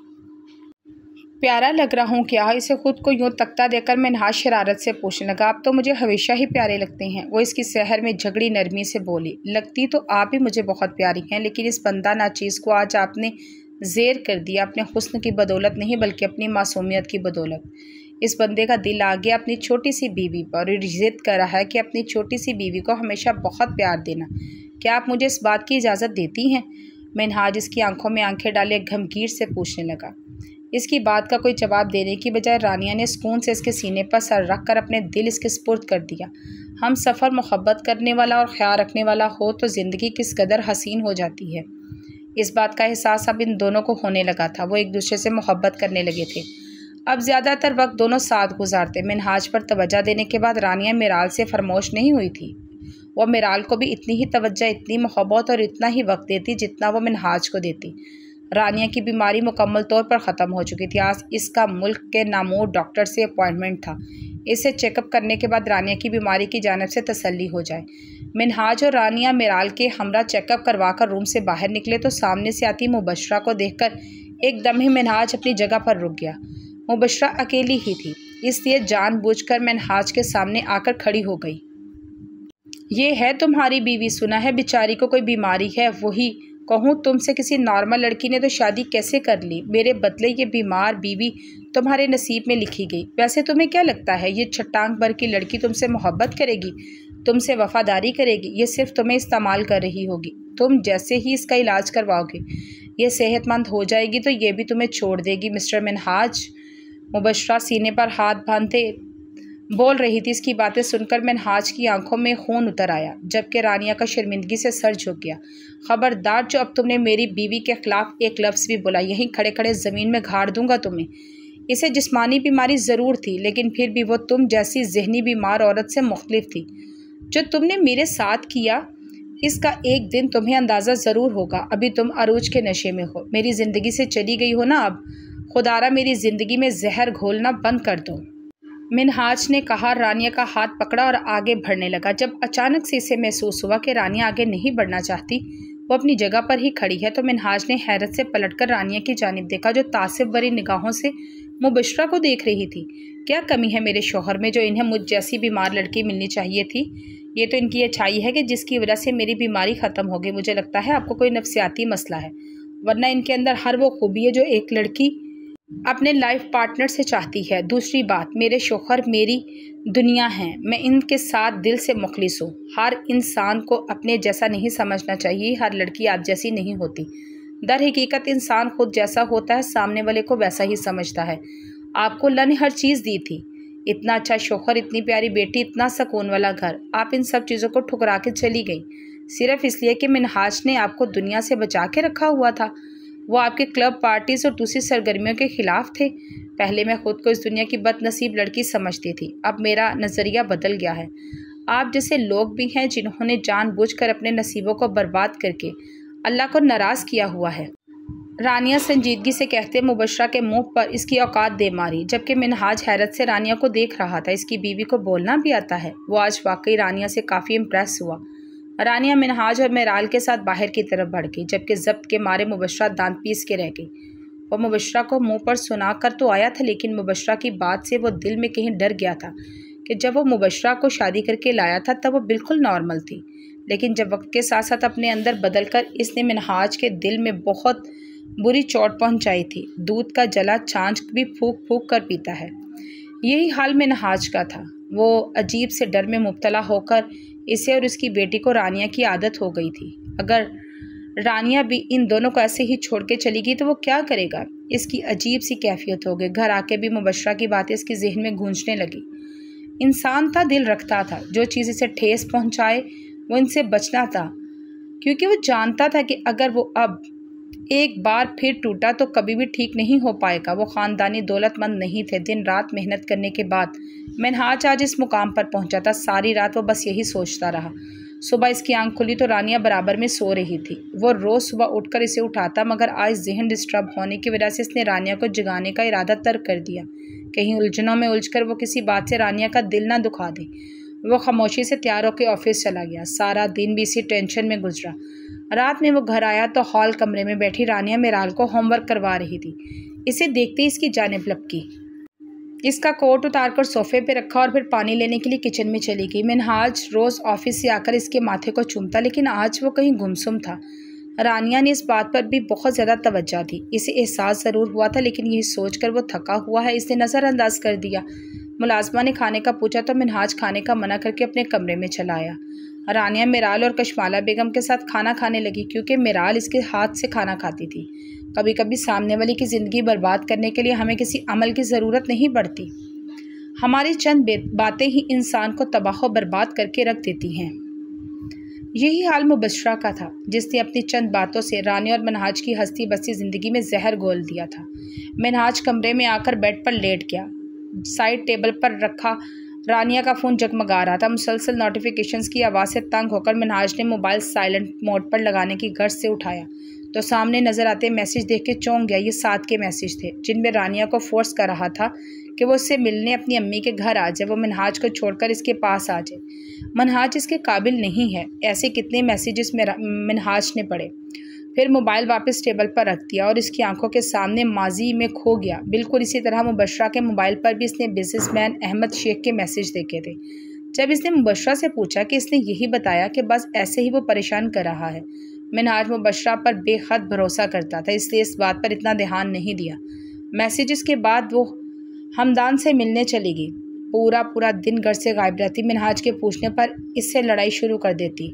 प्यारा लग रहा हूँ क्या? इसे खुद को यूँ तख्ता देकर मिनहाज शरारत से पूछने लगा। आप तो मुझे हमेशा ही प्यारे लगते हैं, वो इसकी सहर में झगड़ी नरमी से बोली। लगती तो आप भी मुझे बहुत प्यारी हैं, लेकिन इस बंदा नाचीज़ को आज आपने ज़ेर कर दिया, अपने हुस्न की बदौलत नहीं बल्कि अपनी मासूमियत की बदौलत। इस बंदे का दिल आ गया अपनी छोटी सी बीवी पर और जिद कर रहा है कि अपनी छोटी सी बीवी को हमेशा बहुत प्यार देना। क्या आप मुझे इस बात की इजाज़त देती हैं? मिनहाज इसकी आंखों में आंखें डाले गमगीर से पूछने लगा। इसकी बात का कोई जवाब देने की बजाय रानिया ने सुकून से इसके सीने पर सर रख कर अपने दिल इसके सुपुर्द कर दिया। हम सफ़र मोहब्बत करने वाला और ख्याल रखने वाला हो तो ज़िंदगी किस कदर हसीन हो जाती है। इस बात का एहसास अब इन दोनों को होने लगा था। वो एक दूसरे से मोहब्बत करने लगे थे। अब ज़्यादातर वक्त दोनों साथ गुजारते। मिनहाज पर तवज्जो देने के बाद रानिया मिराल से फरमोश नहीं हुई थी। वह मिराल को भी इतनी ही तवज्जो, इतनी मोहब्बत और इतना ही वक्त देती जितना वो मिनहाज को देती। रानिया की बीमारी मुकम्मल तौर पर ख़त्म हो चुकी थी। आज इसका मुल्क के नामूर डॉक्टर से अपॉइंटमेंट था। इसे चेकअप करने के बाद रानिया की बीमारी की जानिब से तसल्ली हो जाए। मिनहाज और रानिया मिराल के हमरा चेकअप करवाकर रूम से बाहर निकले तो सामने से आती मुबशरा को देखकर एकदम ही मिनहाज अपनी जगह पर रुक गया। मुबशरा अकेली ही थी, इसलिए जानबूझकर मिनहाज के सामने आकर खड़ी हो गई। ये है तुम्हारी बीवी? सुना है बेचारी को कोई बीमारी है। वही कहूँ तुमसे, किसी नॉर्मल लड़की ने तो शादी कैसे कर ली। मेरे बदले ये बीमार बीवी तुम्हारे नसीब में लिखी गई। वैसे तुम्हें क्या लगता है ये छटांग भर की लड़की तुमसे मोहब्बत करेगी, तुमसे वफादारी करेगी? ये सिर्फ तुम्हें इस्तेमाल कर रही होगी। तुम जैसे ही इसका इलाज करवाओगे ये सेहतमंद हो जाएगी तो ये भी तुम्हें छोड़ देगी। मिस्टर मिनहाज, मुबशरा सीने पर हाथ बांधते बोल रही थी। इसकी बातें सुनकर मिनहाज की आंखों में खून उतर आया, जबकि रानिया का शर्मिंदगी से सर झुक गया। खबरदार, जो अब तुमने मेरी बीवी के खिलाफ एक लफ्ज़ भी बोला, यहीं खड़े खड़े ज़मीन में गाड़ दूंगा तुम्हें। इसे जिस्मानी बीमारी ज़रूर थी, लेकिन फिर भी वो तुम जैसी जहनी बीमार औरत से मुख्तलिफ थी। जो तुमने मेरे साथ किया इसका एक दिन तुम्हें अंदाज़ा ज़रूर होगा। अभी तुम अरूज के नशे में हो, मेरी ज़िंदगी से चली गई हो ना। अब खुदारा मेरी ज़िंदगी में जहर घोलना बंद कर दो। मिनहाज ने कहा। रानिया का हाथ पकड़ा और आगे बढ़ने लगा। जब अचानक से इसे महसूस हुआ कि रानिया आगे नहीं बढ़ना चाहती, वो अपनी जगह पर ही खड़ी है, तो मिनहाज ने हैरत से पलटकर रानिया की जानिब देखा, जो तासिब भरी निगाहों से मुबशरा को देख रही थी। क्या कमी है मेरे शौहर में जो इन्हें मुझ जैसी बीमार लड़की मिलनी चाहिए थी? ये तो इनकी अच्छाई है कि जिसकी वजह से मेरी बीमारी ख़त्म हो गई। मुझे लगता है आपको कोई नफ्सियाती मसला है, वरना इनके अंदर हर वो खूबी है जो एक लड़की अपने लाइफ पार्टनर से चाहती है। दूसरी बात, मेरे शौहर मेरी दुनिया हैं, मैं इनके साथ दिल से मुखलिस हूँ। हर इंसान को अपने जैसा नहीं समझना चाहिए, हर लड़की आप जैसी नहीं होती। दर हकीकत इंसान खुद जैसा होता है, सामने वाले को वैसा ही समझता है। आपको अल्लाह ने हर चीज़ दी थी, इतना अच्छा शौहर, इतनी प्यारी बेटी, इतना सुकून वाला घर। आप इन सब चीज़ों को ठुकरा के चली गई सिर्फ इसलिए कि मिनहाज ने आपको दुनिया से बचा के रखा हुआ था। वो आपके क्लब पार्टीज़ और दूसरी सरगर्मियों के ख़िलाफ़ थे। पहले मैं खुद को इस दुनिया की बदनसीब लड़की समझती थी, अब मेरा नज़रिया बदल गया है। आप जैसे लोग भी हैं जिन्होंने जानबूझकर अपने नसीबों को बर्बाद करके अल्लाह को नाराज़ किया हुआ है। रानिया संजीदगी से कहते मुबशरा के मुंह पर इसकी औकात दे मारी, जबकि मिनहाज हैरत से रानिया को देख रहा था। इसकी बीवी को बोलना भी आता है। वो आज वाकई रानिया से काफ़ी इम्प्रेस हुआ। रानिया मिनहाज और मिराल के साथ बाहर की तरफ बढ़ गई, जबकि जब्त के मारे मुबशरा दांत पीस के रह गई। वो मुबशरा को मुंह पर सुना कर तो आया था, लेकिन मुबशरा की बात से वो दिल में कहीं डर गया था कि जब वो मुबशरा को शादी करके लाया था तब वो बिल्कुल नॉर्मल थी, लेकिन जब वक्त के साथ साथ अपने अंदर बदल कर इसने मिनहाज के दिल में बहुत बुरी चोट पहुंचाई थी। दूध का जला छाछ भी फूक फूक कर पीता है। यही हाल मिनहाज का था। वो अजीब से डर में मुब्तला होकर इसे और उसकी बेटी को रानिया की आदत हो गई थी। अगर रानिया भी इन दोनों को ऐसे ही छोड़ के चली गई तो वो क्या करेगा? इसकी अजीब सी कैफियत हो गई। घर आके भी मुबशरा की बातें इसके जहन में गूंजने लगी। इंसान था, दिल रखता था, जो चीज़ इसे ठेस पहुंचाए वो इनसे बचना था, क्योंकि वो जानता था कि अगर वो अब एक बार फिर टूटा तो कभी भी ठीक नहीं हो पाएगा। वो ख़ानदानी दौलतमंद नहीं थे। दिन रात मेहनत करने के बाद मिनहाज आज इस मुकाम पर पहुंचा था। सारी रात वो बस यही सोचता रहा। सुबह इसकी आंख खुली तो रानिया बराबर में सो रही थी। वो रोज़ सुबह उठकर इसे उठाता, मगर आज जहन डिस्टर्ब होने की वजह से इसने रानिया को जगाने का इरादा तर्क कर दिया। कहीं उलझनों में उलझकर वो किसी बात से रानिया का दिल ना दुखा दे। वो खामोशी से तैयार होकर ऑफिस चला गया। सारा दिन भी इसी टेंशन में गुजरा। रात में वो घर आया तो हॉल कमरे में बैठी रानिया मिराल को होमवर्क करवा रही थी। इसे देखते ही इसकी जानिब लपकी। इसका कोट उतारकर सोफे पे रखा और फिर पानी लेने के लिए किचन में चली गई। मिनहाज रोज़ ऑफिस से आकर इसके माथे को चूमता, लेकिन आज वो कहीं गुमसुम था। रानिया ने इस बात पर भी बहुत ज़्यादा तवज्जो दी। इसे एहसास ज़रूर हुआ था, लेकिन यही सोचकर वो थका हुआ है इसने नज़रअंदाज कर दिया। मुलाजमा ने खाने का पूछा तो मिनहाज खाने का मना करके अपने कमरे में चला आया। रानिया मिराल और कशमाला बेगम के साथ खाना खाने लगी, क्योंकि मिराल इसके हाथ से खाना खाती थी। कभी कभी सामने वाले की ज़िंदगी बर्बाद करने के लिए हमें किसी अमल की ज़रूरत नहीं पड़ती। हमारी चंद बातें ही इंसान को तबाह बर्बाद करके रख देती हैं। यही हाल मुबशरा का था, जिसने अपनी चंद बातों से रानी और मिनहाज की हंसती बसती ज़िंदगी में जहर घोल दिया था। मिनहाज कमरे में आकर बेड पर लेट गया। साइड टेबल पर रखा रानिया का फ़ोन जगमगा रहा था। मुसलसल नोटिफिकेशंस की आवाज़ से तंग होकर मिनहाज ने मोबाइल साइलेंट मोड पर लगाने की गर्ज से उठाया तो सामने नज़र आते मैसेज देख के चौंक गया। ये साथ के मैसेज थे जिनमें रानिया को फोर्स कर रहा था कि वो उससे मिलने अपनी अम्मी के घर आ जाए, वो मिनहाज को छोड़कर इसके पास आ जाए। मिनहाज इसके काबिल नहीं है। ऐसे कितने मैसेजेस में मिनहाज ने पढ़े। फिर मोबाइल वापस टेबल पर रख दिया और इसकी आंखों के सामने माजी में खो गया। बिल्कुल इसी तरह मुबशरा के मोबाइल पर भी इसने बिजनेसमैन अहमद शेख के मैसेज देखे थे। जब इसने मुबशरा से पूछा कि इसने यही बताया कि बस ऐसे ही वो परेशान कर रहा है। मिनहाज मुबशरा पर बेहद भरोसा करता था, इसलिए इस बात पर इतना ध्यान नहीं दिया। मैसेजेस के बाद वो हमदान से मिलने चली गई। पूरा दिन घर से गायब रहती। मिनहाज के पूछने पर इससे लड़ाई शुरू कर देती।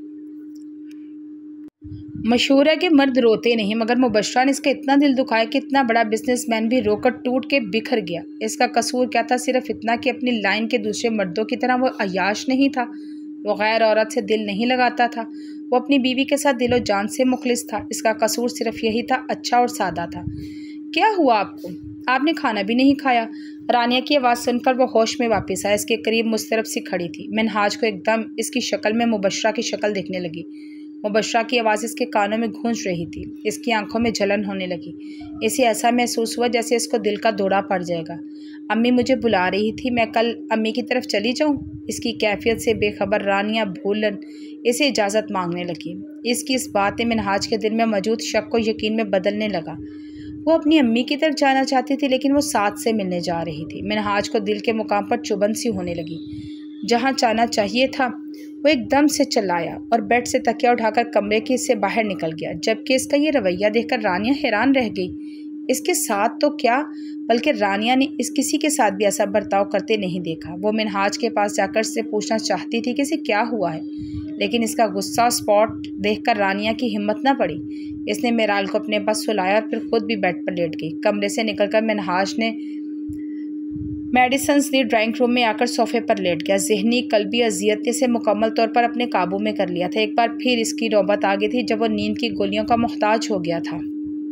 मशहूर है कि मर्द रोते नहीं, मगर मुबशरा ने इसका इतना दिल दुखाया कि इतना बड़ा बिजनेसमैन भी रोकर टूट के बिखर गया। इसका कसूर क्या था? सिर्फ इतना कि अपनी लाइन के दूसरे मर्दों की तरह वो अय्याश नहीं था। वो गैर औरत से दिल नहीं लगाता था। वो अपनी बीवी के साथ दिलो जान से मुखलिस था। इसका कसूर सिर्फ यही था, अच्छा और सादा था। क्या हुआ आपको? आपने खाना भी नहीं खाया। रानिया की आवाज़ सुनकर वो होश में वापस आया। इसके करीब मुस्तरब सी खड़ी थी। मिनहाज को एकदम इसकी शक्ल में मुबशरा की शक्ल दिखने लगी। मुबशरा की आवाज़ इसके कानों में गूंज रही थी। इसकी आंखों में जलन होने लगी। इसे ऐसा महसूस हुआ जैसे इसको दिल का दौरा पड़ जाएगा। अम्मी मुझे बुला रही थी, मैं कल अम्मी की तरफ चली जाऊं? इसकी कैफियत से बेखबर रानिया भूलन इसे इजाज़त मांगने लगी। इसकी इस बात ने मिनहाज के दिल में मौजूद शक को यकीन में बदलने लगा। वो अपनी अम्मी की तरफ जाना चाहती थी, लेकिन वो साथ से मिलने जा रही थी। मिनहाज को दिल के मुकाम पर चुभन सी होने लगी। जहाँ जाना चाहिए था वो एकदम से चिल्लाया और बेड से तकिया उठाकर कमरे के से बाहर निकल गया। जबकि इसका ये रवैया देखकर रानिया हैरान रह गई। इसके साथ तो क्या, बल्कि रानिया ने इस किसी के साथ भी ऐसा बर्ताव करते नहीं देखा। वो मिनहाज के पास जाकर से पूछना चाहती थी कि इसे क्या हुआ है, लेकिन इसका गुस्सा स्पॉट देखकर रानिया की हिम्मत न पड़ी। इसने मेराल को अपने पास सुलाया और फिर खुद भी बेड पर लेट गई। कमरे से निकलकर मिनहाज ने मेडिसन्स ने ड्राइंग रूम में आकर सोफे पर लेट गया। ज़हनी कल्बी अजियत से मुकम्मल तौर पर अपने काबू में कर लिया था। एक बार फिर इसकी नौबत आ गई थी जब वो नींद की गोलियों का मोहताज हो गया था।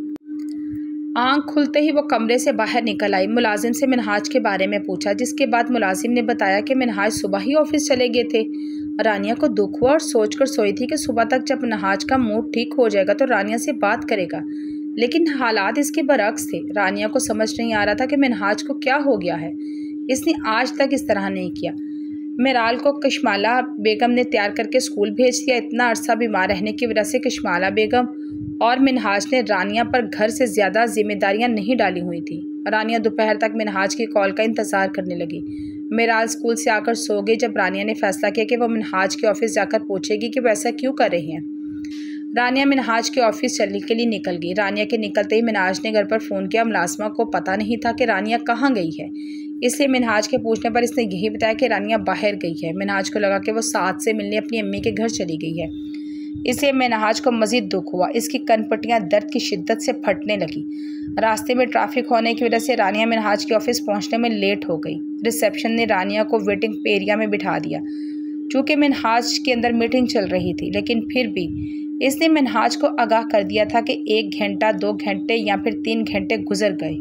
आंख खुलते ही वो कमरे से बाहर निकल आई। मुलाजिम से मिनहाज के बारे में पूछा, जिसके बाद मुलाजिम ने बताया कि मिनहाज सुबह ही ऑफिस चले गए थे। रानिया को दुख हुआ और सोचकर सोई थी कि सुबह तक जब मिनहाज का मूड ठीक हो जाएगा तो रानिया से बात करेगा, लेकिन हालात इसके बरअक्स थे। रानिया को समझ नहीं आ रहा था कि मिनहाज को क्या हो गया है। इसने आज तक इस तरह नहीं किया। मेराल को कशमाला बेगम ने तैयार करके स्कूल भेज दिया। इतना अरसा बीमार रहने की वजह से कशमाला बेगम और मिनहाज ने रानिया पर घर से ज़्यादा जिम्मेदारियां नहीं डाली हुई थी। रानिया दोपहर तक मिनहाज की कॉल का इंतज़ार करने लगी। मेराल स्कूल से आकर सो गई जब रानिया ने फैसला किया कि वह मिनहाज के ऑफिस जाकर पूछेगी कि वह ऐसा क्यों कर रही हैं। रानिया मिनहाज के ऑफिस चलने के लिए निकल गई। रानिया के निकलते ही मिनहाज ने घर पर फ़ोन किया। मुलाजिमा को पता नहीं था कि रानिया कहाँ गई है, इसलिए मिनहाज के पूछने पर इसने यही बताया कि रानिया बाहर गई है। मिनहाज को लगा कि वो साथ से मिलने अपनी अम्मी के घर चली गई है। इससे मिनहाज को मज़ीद दुख हुआ। इसकी कनपट्टियाँ दर्द की शिद्दत से फटने लगी। रास्ते में ट्रैफिक होने की वजह से रानिया मिनहाज के ऑफिस पहुंचने में लेट हो गई। रिसेप्शन ने रानिया को वेटिंग एरिया में बिठा दिया। चूँकि मिनहाज के अंदर मीटिंग चल रही थी, लेकिन फिर भी इसने मिनहाज को आगाह कर दिया था कि 1 घंटा, 2 घंटे या फिर 3 घंटे गुजर गए।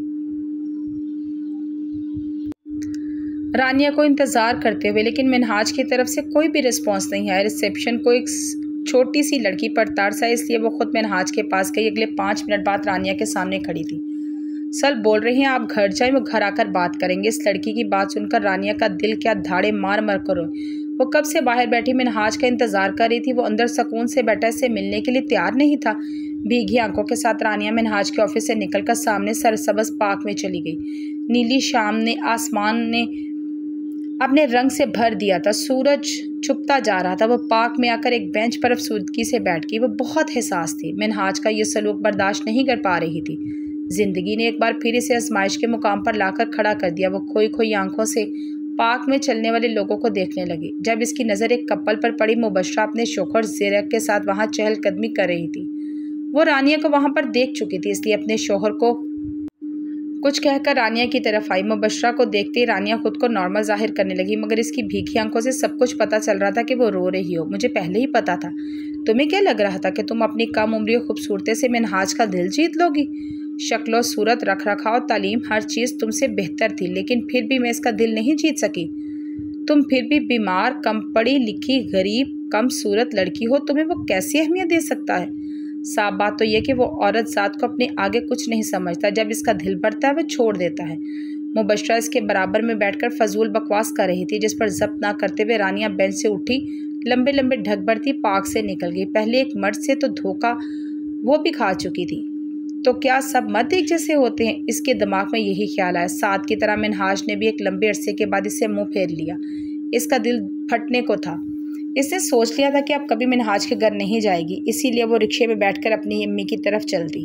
रानिया को इंतज़ार करते हुए, लेकिन मिनहाज की तरफ से कोई भी रिस्पॉन्स नहीं आया। रिसेप्शन को एक छोटी सी लड़की पर तरस आया, इसलिए वो खुद मिनहाज के पास गई। अगले 5 मिनट बाद रानिया के सामने खड़ी थी। सर बोल रही हैं आप घर जाएं, वो घर आकर बात करेंगे। इस लड़की की बात सुनकर रानिया का दिल क्या धाड़े मार मार कर रोई। वो कब से बाहर बैठी मिनहाज का इंतज़ार कर रही थी। वो अंदर सुकून से बैठा इससे मिलने के लिए तैयार नहीं था। भीगी आंखों के साथ रानिया मिनहाज के ऑफिस से निकलकर सामने सरसब्ज़ पार्क में चली गई। नीली शाम ने आसमान ने अपने रंग से भर दिया था। सूरज छुपता जा रहा था। वो पार्क में आकर एक बेंच पर अफसुदगी से बैठ गई। वो बहुत हिसास थी। मिनहाज का ये सलूक बर्दाश्त नहीं कर पा रही थी। जिंदगी ने एक बार फिर इसे आजमाइश के मुकाम पर लाकर खड़ा कर दिया। वो खोई खोई आंखों से पार्क में चलने वाले लोगों को देखने लगी। जब इसकी नज़र एक कपल पर पड़ी, मुबशरा अपने शौहर ज़ेरक के साथ वहाँ चहलकदमी कर रही थी। वो रानिया को वहाँ पर देख चुकी थी, इसलिए अपने शौहर को कुछ कहकर रानिया की तरफ आई। मुबशरा को देखते ही रानिया खुद को नॉर्मल जाहिर करने लगी, मगर इसकी भीखी आंखों से सब कुछ पता चल रहा था कि वो रो रही हो। मुझे पहले ही पता था। तुम्हें क्या लग रहा था कि तुम अपनी कम उम्री खूबसूरती से मिनहाज का दिल जीत लोगी? शक्ल सूरत, रख रखाव, तालीम, हर चीज़ तुमसे बेहतर थी, लेकिन फिर भी मैं इसका दिल नहीं जीत सकी। तुम फिर भी बीमार, कम पढ़ी लिखी, गरीब, कम सूरत लड़की हो। तुम्हें वो कैसी अहमियत दे सकता है? साफ बात तो यह कि वो औरत ज़ात को अपने आगे कुछ नहीं समझता। जब इसका दिल भरता है वह छोड़ देता है। मुबशरा इसके बराबर में बैठकर फजूल बकवास कर रही थी, जिस पर जब्त ना करते हुए रानिया बेंच से उठी, लंबे लंबे ढक भरती पाक से निकल गई। पहले एक मर्द से तो धोखा वो भी खा चुकी थी, तो क्या सब मर्द एक जैसे होते हैं? इसके दिमाग में यही ख्याल आया। साथ की तरह मिनहाज ने भी एक लंबे अरसे के बाद इससे मुंह फेर लिया। इसका दिल फटने को था। इसने सोच लिया था कि अब कभी मिनहाज के घर नहीं जाएगी, इसीलिए वो रिक्शे में बैठकर अपनी अम्मी की तरफ चल दी।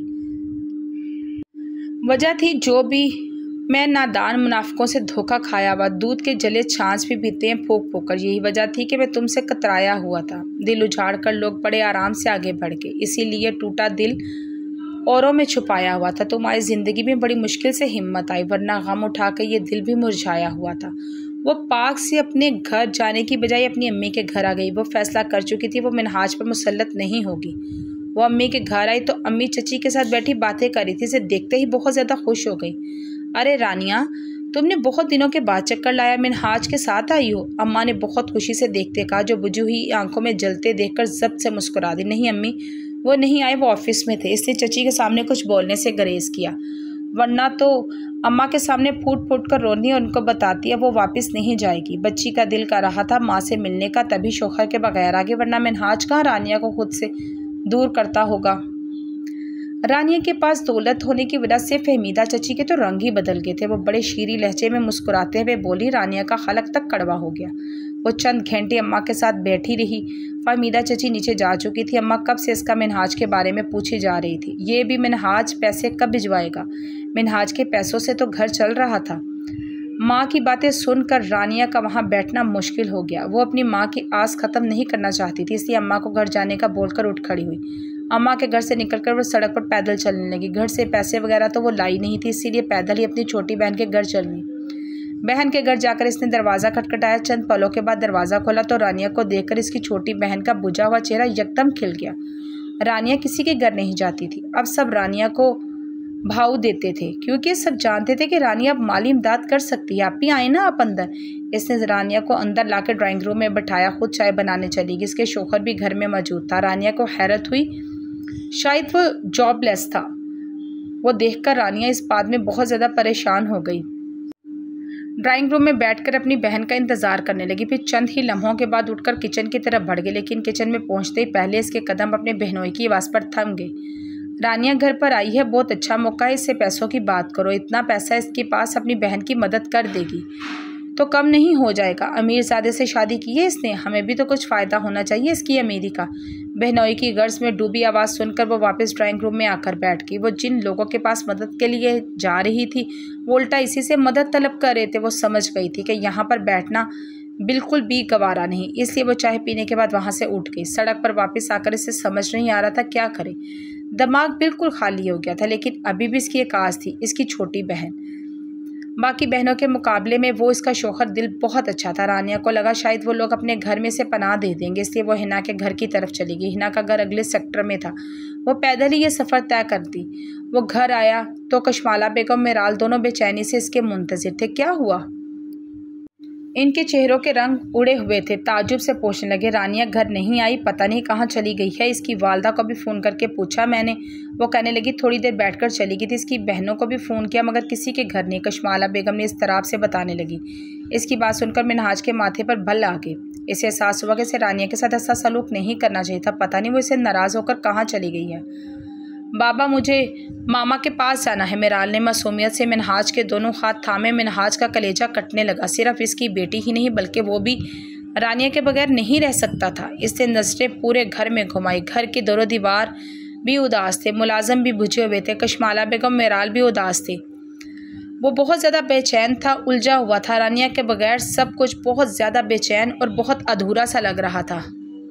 वजह थी जो भी, मैं नादान मुनाफिकों से धोखा खाया हुआ, दूध के जले छाछ भी पीते हैं फूक फूक कर। यही वजह थी कि मैं तुमसे कतराया हुआ था। दिल उजाड़ कर लोग बड़े आराम से आगे बढ़ गए, इसीलिए टूटा दिल औरों में छुपाया हुआ था। तुम्हारी ज़िंदगी में बड़ी मुश्किल से हिम्मत आई, वरना गम उठा कर ये दिल भी मुरझाया हुआ था। वो पाक से अपने घर जाने की बजाय अपनी अम्मी के घर आ गई। वो फैसला कर चुकी थी वो मिनहाज पर मुसल्लत नहीं होगी। वो अम्मी के घर आई तो अम्मी चची के साथ बैठी बातें कर रही थी। इसे देखते ही बहुत ज़्यादा खुश हो गई। अरे रानिया, तुमने बहुत दिनों के बाद चक्कर लाया, मिनहाज के साथ आई हो? अम्मा ने बहुत खुशी से देखते कहा, जो बुझी हुई आंखों में जलते देखकर जब्त से मुस्कुरा दी। नहीं अम्मी, वो नहीं आए, वो ऑफिस में थे। इसने चची के सामने कुछ बोलने से गुरेज किया, वरना तो अम्मा के सामने फूट फूट कर रोनी और उनको बताती है वो वापस नहीं जाएगी। बच्ची का दिल कर रहा था माँ से मिलने का, तभी शौहर के बगैर आगे, वरना मिनहाज कहाँ रानिया को खुद से दूर करता होगा। रानिया के पास दौलत होने की वजह से फहमीदा चची के तो रंग ही बदल गए थे। वो बड़े शीरी लहजे में मुस्कुराते हुए बोली, रानिया का हलक तक कड़वा हो गया। वो चंद घंटे अम्मा के साथ बैठी रही। फहमीदा चची नीचे जा चुकी थी। अम्मा कब से इसका मिनहाज के बारे में पूछी जा रही थी। ये भी मिनहाज पैसे कब भिजवाएगा? मिनहाज के पैसों से तो घर चल रहा था। माँ की बातें सुनकर रानिया का वहाँ बैठना मुश्किल हो गया। वो अपनी माँ की आस ख़त्म नहीं करना चाहती थी, इसलिए अम्मा को घर जाने का बोलकर उठ खड़ी हुई। अम्मा के घर से निकलकर वो सड़क पर पैदल चलने लगी। घर से पैसे वगैरह तो वो लाई नहीं थी, इसीलिए पैदल ही अपनी छोटी बहन के घर चल गई। बहन के घर जाकर इसने दरवाज़ा खटखटाया। चंद पलों के बाद दरवाज़ा खोला तो रानिया को देखकर इसकी छोटी बहन का बुझा हुआ चेहरा यकदम खिल गया। रानिया किसी के घर नहीं जाती थी। अब सब रानिया को भाव देते थे, क्योंकि सब जानते थे कि रानिया अब माली इमदाद कर सकती है। आप भी आए ना, आप अंदर। इसने रानिया को अंदर लाकर ड्राइंग रूम में बैठाया, खुद चाय बनाने चली गई। इसके शौहर भी घर में मौजूद था। रानिया को हैरत हुई, शायद वो जॉबलेस था। वो देखकर रानिया इस बात में बहुत ज़्यादा परेशान हो गई। ड्राइंग रूम में बैठकर अपनी बहन का इंतज़ार करने लगी। फिर चंद ही लम्हों के बाद उठकर किचन की तरफ बढ़ गई, लेकिन किचन में पहुंचते ही पहले इसके कदम अपने बहनोई की आवाज़ पर थम गए। रानिया घर पर आई है, बहुत अच्छा मौका है, इससे पैसों की बात करो। इतना पैसा इसके पास अपनी बहन की मदद कर देगी तो कम नहीं हो जाएगा। अमीरजादे से शादी की है इसने, हमें भी तो कुछ फ़ायदा होना चाहिए इसकी अमीरी का। बहनोई की गर्ज में डूबी आवाज़ सुनकर वो वापस ड्राइंग रूम में आकर बैठ गई। वो जिन लोगों के पास मदद के लिए जा रही थी वो उल्टा इसी से मदद तलब कर रहे थे। वो समझ गई थी कि यहाँ पर बैठना बिल्कुल भी गवारा नहीं, इसलिए वो चाय पीने के बाद वहाँ से उठ गई। सड़क पर वापस आकर इसे समझ नहीं आ रहा था क्या करे। दिमाग बिल्कुल खाली हो गया था, लेकिन अभी भी इसकी एक आस थी, इसकी छोटी बहन। बाकी बहनों के मुकाबले में वो इसका शौहर दिल बहुत अच्छा था। रानिया को लगा शायद वो लोग अपने घर में से पनाह दे देंगे, इसलिए वो हिना के घर की तरफ चली गई। हिना का घर अगले सेक्टर में था। वो पैदल ही ये सफ़र तय करती। वो घर आया तो कशमाला बेगम मेराल दोनों बेचैनी से इसके मुंतज़िर थे। क्या हुआ? इनके चेहरों के रंग उड़े हुए थे। ताज्जुब से पूछने लगे, रानिया घर नहीं आई, पता नहीं कहाँ चली गई है। इसकी वालदा को भी फ़ोन करके पूछा मैंने। वो कहने लगी थोड़ी देर बैठकर चली गई थी। इसकी बहनों को भी फ़ोन किया, मगर किसी के घर नहीं। कशमाला बेगम ने इस तरह से बताने लगी। इसकी बात सुनकर मिनहाज के माथे पर बल आ गए। इसे एहसास हुआ कि इसे रानिया के साथ ऐसा सलूक नहीं करना चाहिए था। पता नहीं वो इसे नाराज़ होकर कहाँ चली गई है। बाबा, मुझे मामा के पास जाना है। मेराल ने मासूमियत से मिनहाज के दोनों हाथ थामे। मिनहाज का कलेजा कटने लगा। सिर्फ इसकी बेटी ही नहीं बल्कि वो भी रानिया के बगैर नहीं रह सकता था। इससे नज़रें पूरे घर में घुमाई। घर की दोनों दीवार भी उदास थे, मुलाजम भी बुझे हुए थे। कशमाला बेगम मेराल भी उदास थे। वो बहुत ज़्यादा बेचैन था, उलझा हुआ था। रानिया के बगैर सब कुछ बहुत ज़्यादा बेचैन और बहुत अधूरा सा लग रहा था।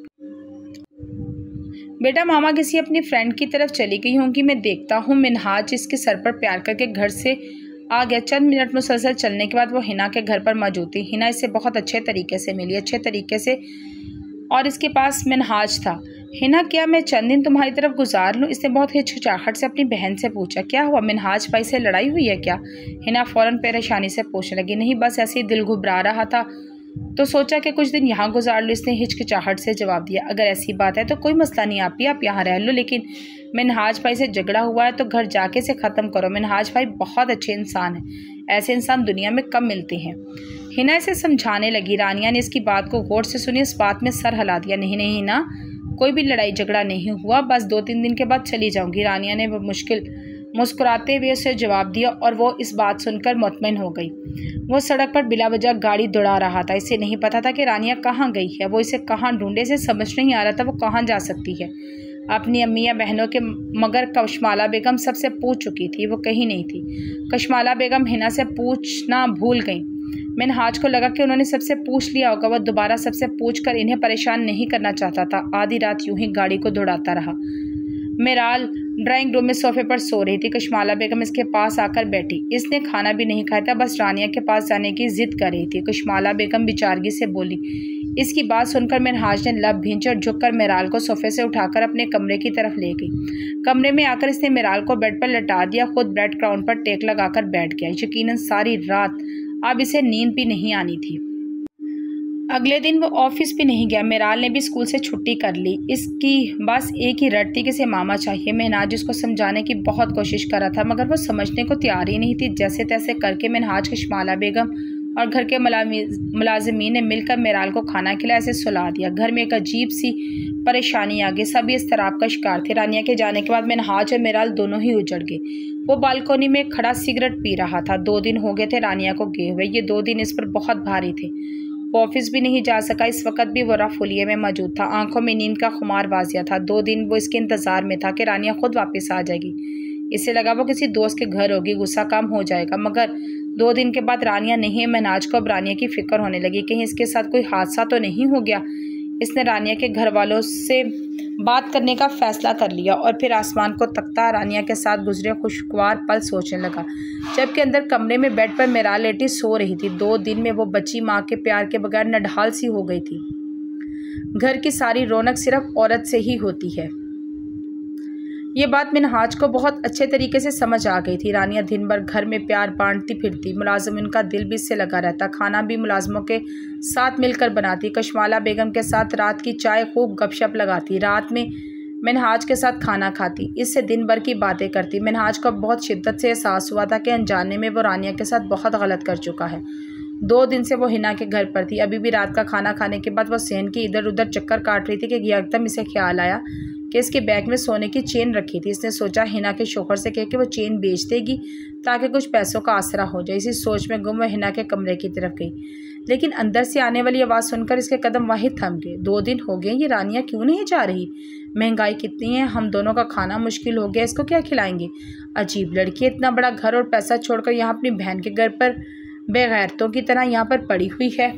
बेटा, मामा किसी अपनी फ्रेंड की तरफ चली गई होंगी, मैं देखता हूँ। मिनहाज इसके सर पर प्यार करके घर से आ गया। चंद मिनट मुसलसल चलने के बाद वो हिना के घर पर मौजूद थी। हिना इससे बहुत अच्छे तरीके से मिली, अच्छे तरीके से, और इसके पास मिनहाज था। हिना, क्या मैं चंद दिन तुम्हारी तरफ गुजार लूँ? इसने बहुत हिचकिचाहट से अपनी बहन से पूछा। क्या हुआ, मिनहाज भाई से लड़ाई हुई है क्या? हिना फ़ौरन परेशानी से पूछने लगी। नहीं, बस ऐसे ही दिल घबरा रहा था तो सोचा कि कुछ दिन यहाँ गुजार लो। इसने हिचकिचाहट से जवाब दिया। अगर ऐसी बात है तो कोई मसला नहीं आपी, आप यहाँ रह लो, लेकिन मिनहाज भाई से झगड़ा हुआ है तो घर जाके से ख़त्म करो। मिनहाज भाई बहुत अच्छे इंसान हैं, ऐसे इंसान दुनिया में कम मिलते हैं। हिना इसे समझाने लगी। रानिया ने इसकी बात को गौर से सुनी, इस बात में सर हिला दिया। नहीं नहीं हिना, कोई भी लड़ाई झगड़ा नहीं हुआ, बस 2-3 दिन के बाद चली जाऊंगी। रानिया ने मुस्कुराते हुए उसे जवाब दिया और वो इस बात सुनकर मुतमईन हो गई। वो सड़क पर बिला वजह गाड़ी दौड़ा रहा था। इसे नहीं पता था कि रानिया कहाँ गई है, वो इसे कहाँ ढूंढे, इसे समझ नहीं आ रहा था वो कहाँ जा सकती है। अपनी अम्मी या बहनों के मगर कशमाला बेगम सबसे पूछ चुकी थी, वो कहीं नहीं थी। कशमाला बेगम हिना से पूछना भूल गई। मिनहाज को लगा कि उन्होंने सबसे पूछ लिया होगा। वह दोबारा सबसे पूछकर इन्हें परेशान नहीं करना चाहता था। आधी रात यूं ही गाड़ी को दौड़ाता रहा। मेराल ड्राइंग रूम में सोफे पर सो रही थी। कशमाला बेगम इसके पास आकर बैठी। इसने खाना भी नहीं खाया था, बस रानिया के पास जाने की जिद कर रही थी। कशमाला बेगम बेचारगी से बोली। इसकी बात सुनकर मिनहाज ने लब भींचे और झुककर मेराल को सोफे से उठाकर अपने कमरे की तरफ ले गई। कमरे में आकर इसने मेराल को बेड पर लटा दिया, खुद बेड क्राउन पर टेक लगाकर बैठ गया। यकीनन सारी रात अब इसे नींद भी नहीं आनी थी। अगले दिन वो ऑफिस भी नहीं गया। मेराल ने भी स्कूल से छुट्टी कर ली। इसकी बस एक ही रट थी कि इसे मामा चाहिए। मिनहाज इसको समझाने की बहुत कोशिश कर रहा था मगर वो समझने को तैयार ही नहीं थी। जैसे तैसे करके मिनहाज, कशमाला बेगम और घर के मुलाजिमीन ने मिलकर मेराल को खाना खिलाया, ऐसे सुला दिया। घर में एक अजीब सी परेशानी आ गई। सभी इस्तराब का शिकार थे। रानिया के जाने के बाद मिनहाज और मेराल दोनों ही उजड़ गए। वो बालकोनी में खड़ा सिगरेट पी रहा था। 2 दिन हो गए थे रानिया को गए हुए। ये 2 दिन इस पर बहुत भारी थे। वो ऑफिस भी नहीं जा सका। इस वक्त भी वो रफुलिये में मौजूद था। आंखों में नींद का खुमार वाजिया था। 2 दिन वो इसके इंतजार में था कि रानिया खुद वापस आ जाएगी। इससे लगा वो किसी दोस्त के घर होगी, गुस्सा कम हो जाएगा। मगर 2 दिन के बाद रानिया नहीं। मिनहाज को अब रानिया की फिक्र होने लगी, कहीं इसके साथ कोई हादसा तो नहीं हो गया। इसने रानिया के घर वालों से बात करने का फैसला कर लिया और फिर आसमान को तकता रानिया के साथ गुजरे खुशगवार पल सोचने लगा, जबकि अंदर कमरे में बेड पर मेराल लेटी सो रही थी। 2 दिन में वो बच्ची माँ के प्यार के बगैर नढाल सी हो गई थी। घर की सारी रौनक सिर्फ औरत से ही होती है। ये बात मिनहाज को बहुत अच्छे तरीके से समझ आ गई थी। रानिया दिन भर घर में प्यार बांटती फिरती। मुलाजिम का दिल भी इससे लगा रहता। खाना भी मुलाजिमों के साथ मिलकर बनाती। कशमाला बेगम के साथ रात की चाय खूब गपशप लगाती। रात में मिनहाज के साथ खाना खाती। इससे दिन भर की बातें करती। मिनहाज को बहुत शिद्दत से एहसास हुआ था कि अनजाने में वो रानिया के साथ बहुत गलत कर चुका है। 2 दिन से वो हिना के घर पर थी। अभी भी रात का खाना खाने के बाद वो सहन की इधर उधर चक्कर काट रही थी कि एकदम इसे ख्याल आया कि इसके बैग में सोने की चेन रखी थी। इसने सोचा हिना के शौहर से कह के वो चेन बेच देगी ताकि कुछ पैसों का आसरा हो जाए। इसी सोच में गुम वो हिना के कमरे की तरफ गई, लेकिन अंदर से आने वाली आवाज़ सुनकर इसके कदम वहीं थम गए। 2 दिन हो गए, ये रानिया क्यों नहीं जा रही? महंगाई कितनी है, हम दोनों का खाना मुश्किल हो गया, इसको क्या खिलाएंगे? अजीब लड़की, इतना बड़ा घर और पैसा छोड़कर यहाँ अपनी बहन के घर पर बेगैरतों की तरह यहाँ पर पड़ी हुई है।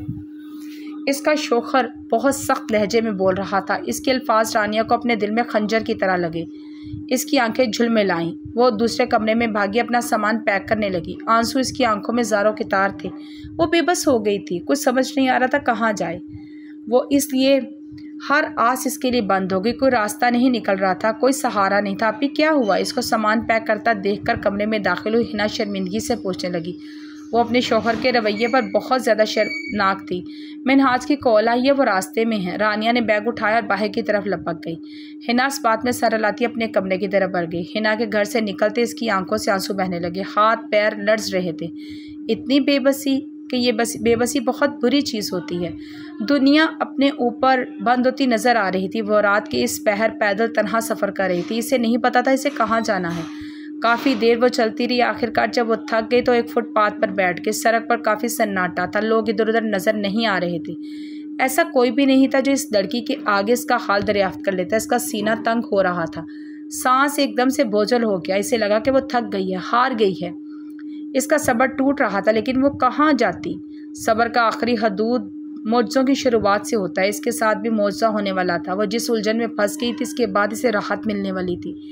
इसका शौहर बहुत सख्त लहजे में बोल रहा था। इसके अल्फाज रानिया को अपने दिल में खंजर की तरह लगे। इसकी आंखें झुलमिलाईं। वो दूसरे कमरे में भागी, अपना सामान पैक करने लगी। आंसू इसकी आंखों में ज़ारों के तार थे। वो बेबस हो गई थी, कुछ समझ नहीं आ रहा था कहाँ जाए वो। इसलिए हर आस इसके लिए बंद हो गई। कोई रास्ता नहीं निकल रहा था, कोई सहारा नहीं था। अभी क्या हुआ? इसको सामान पैक करता देखकर कमरे में दाखिल हुई हिना शर्मिंदगी से पूछने लगी। वो अपने शौहर के रवैये पर बहुत ज़्यादा शर्मनाक थी। मिनहाज की कॉल आई है, वो रास्ते में है। रानिया ने बैग उठाया और बाहर की तरफ लपक गई। हिना इस बात में सर हिलाती अपने कमरे की तरफ बढ़ गई। हिना के घर से निकलते इसकी आंखों से आंसू बहने लगे, हाथ पैर लर्ज रहे थे। इतनी बेबसी कि ये बेबसी बहुत बुरी चीज़ होती है। दुनिया अपने ऊपर बंद होती नज़र आ रही थी। वो रात के इस पहर पैदल तनहा सफ़र कर रही थी। इसे नहीं पता था इसे कहाँ जाना है। काफ़ी देर वो चलती रही। आखिरकार जब वो थक गई तो एक फुटपाथ पर बैठ गई। सड़क पर काफ़ी सन्नाटा था, लोग इधर उधर नज़र नहीं आ रहे थे। ऐसा कोई भी नहीं था जो इस लड़की के आगे इसका हाल दरियाफ्त कर लेता। इसका सीना तंग हो रहा था, सांस एकदम से बोझल हो गया। इसे लगा कि वो थक गई है, हार गई है। इसका सब्र टूट रहा था, लेकिन वो कहाँ जाती? सब्र का आखिरी हदूद मौजों की शुरुआत से होता है। इसके साथ भी मौजा होने वाला था। वो जिस उलझन में फंस गई थी, इसके बाद इसे राहत मिलने वाली थी।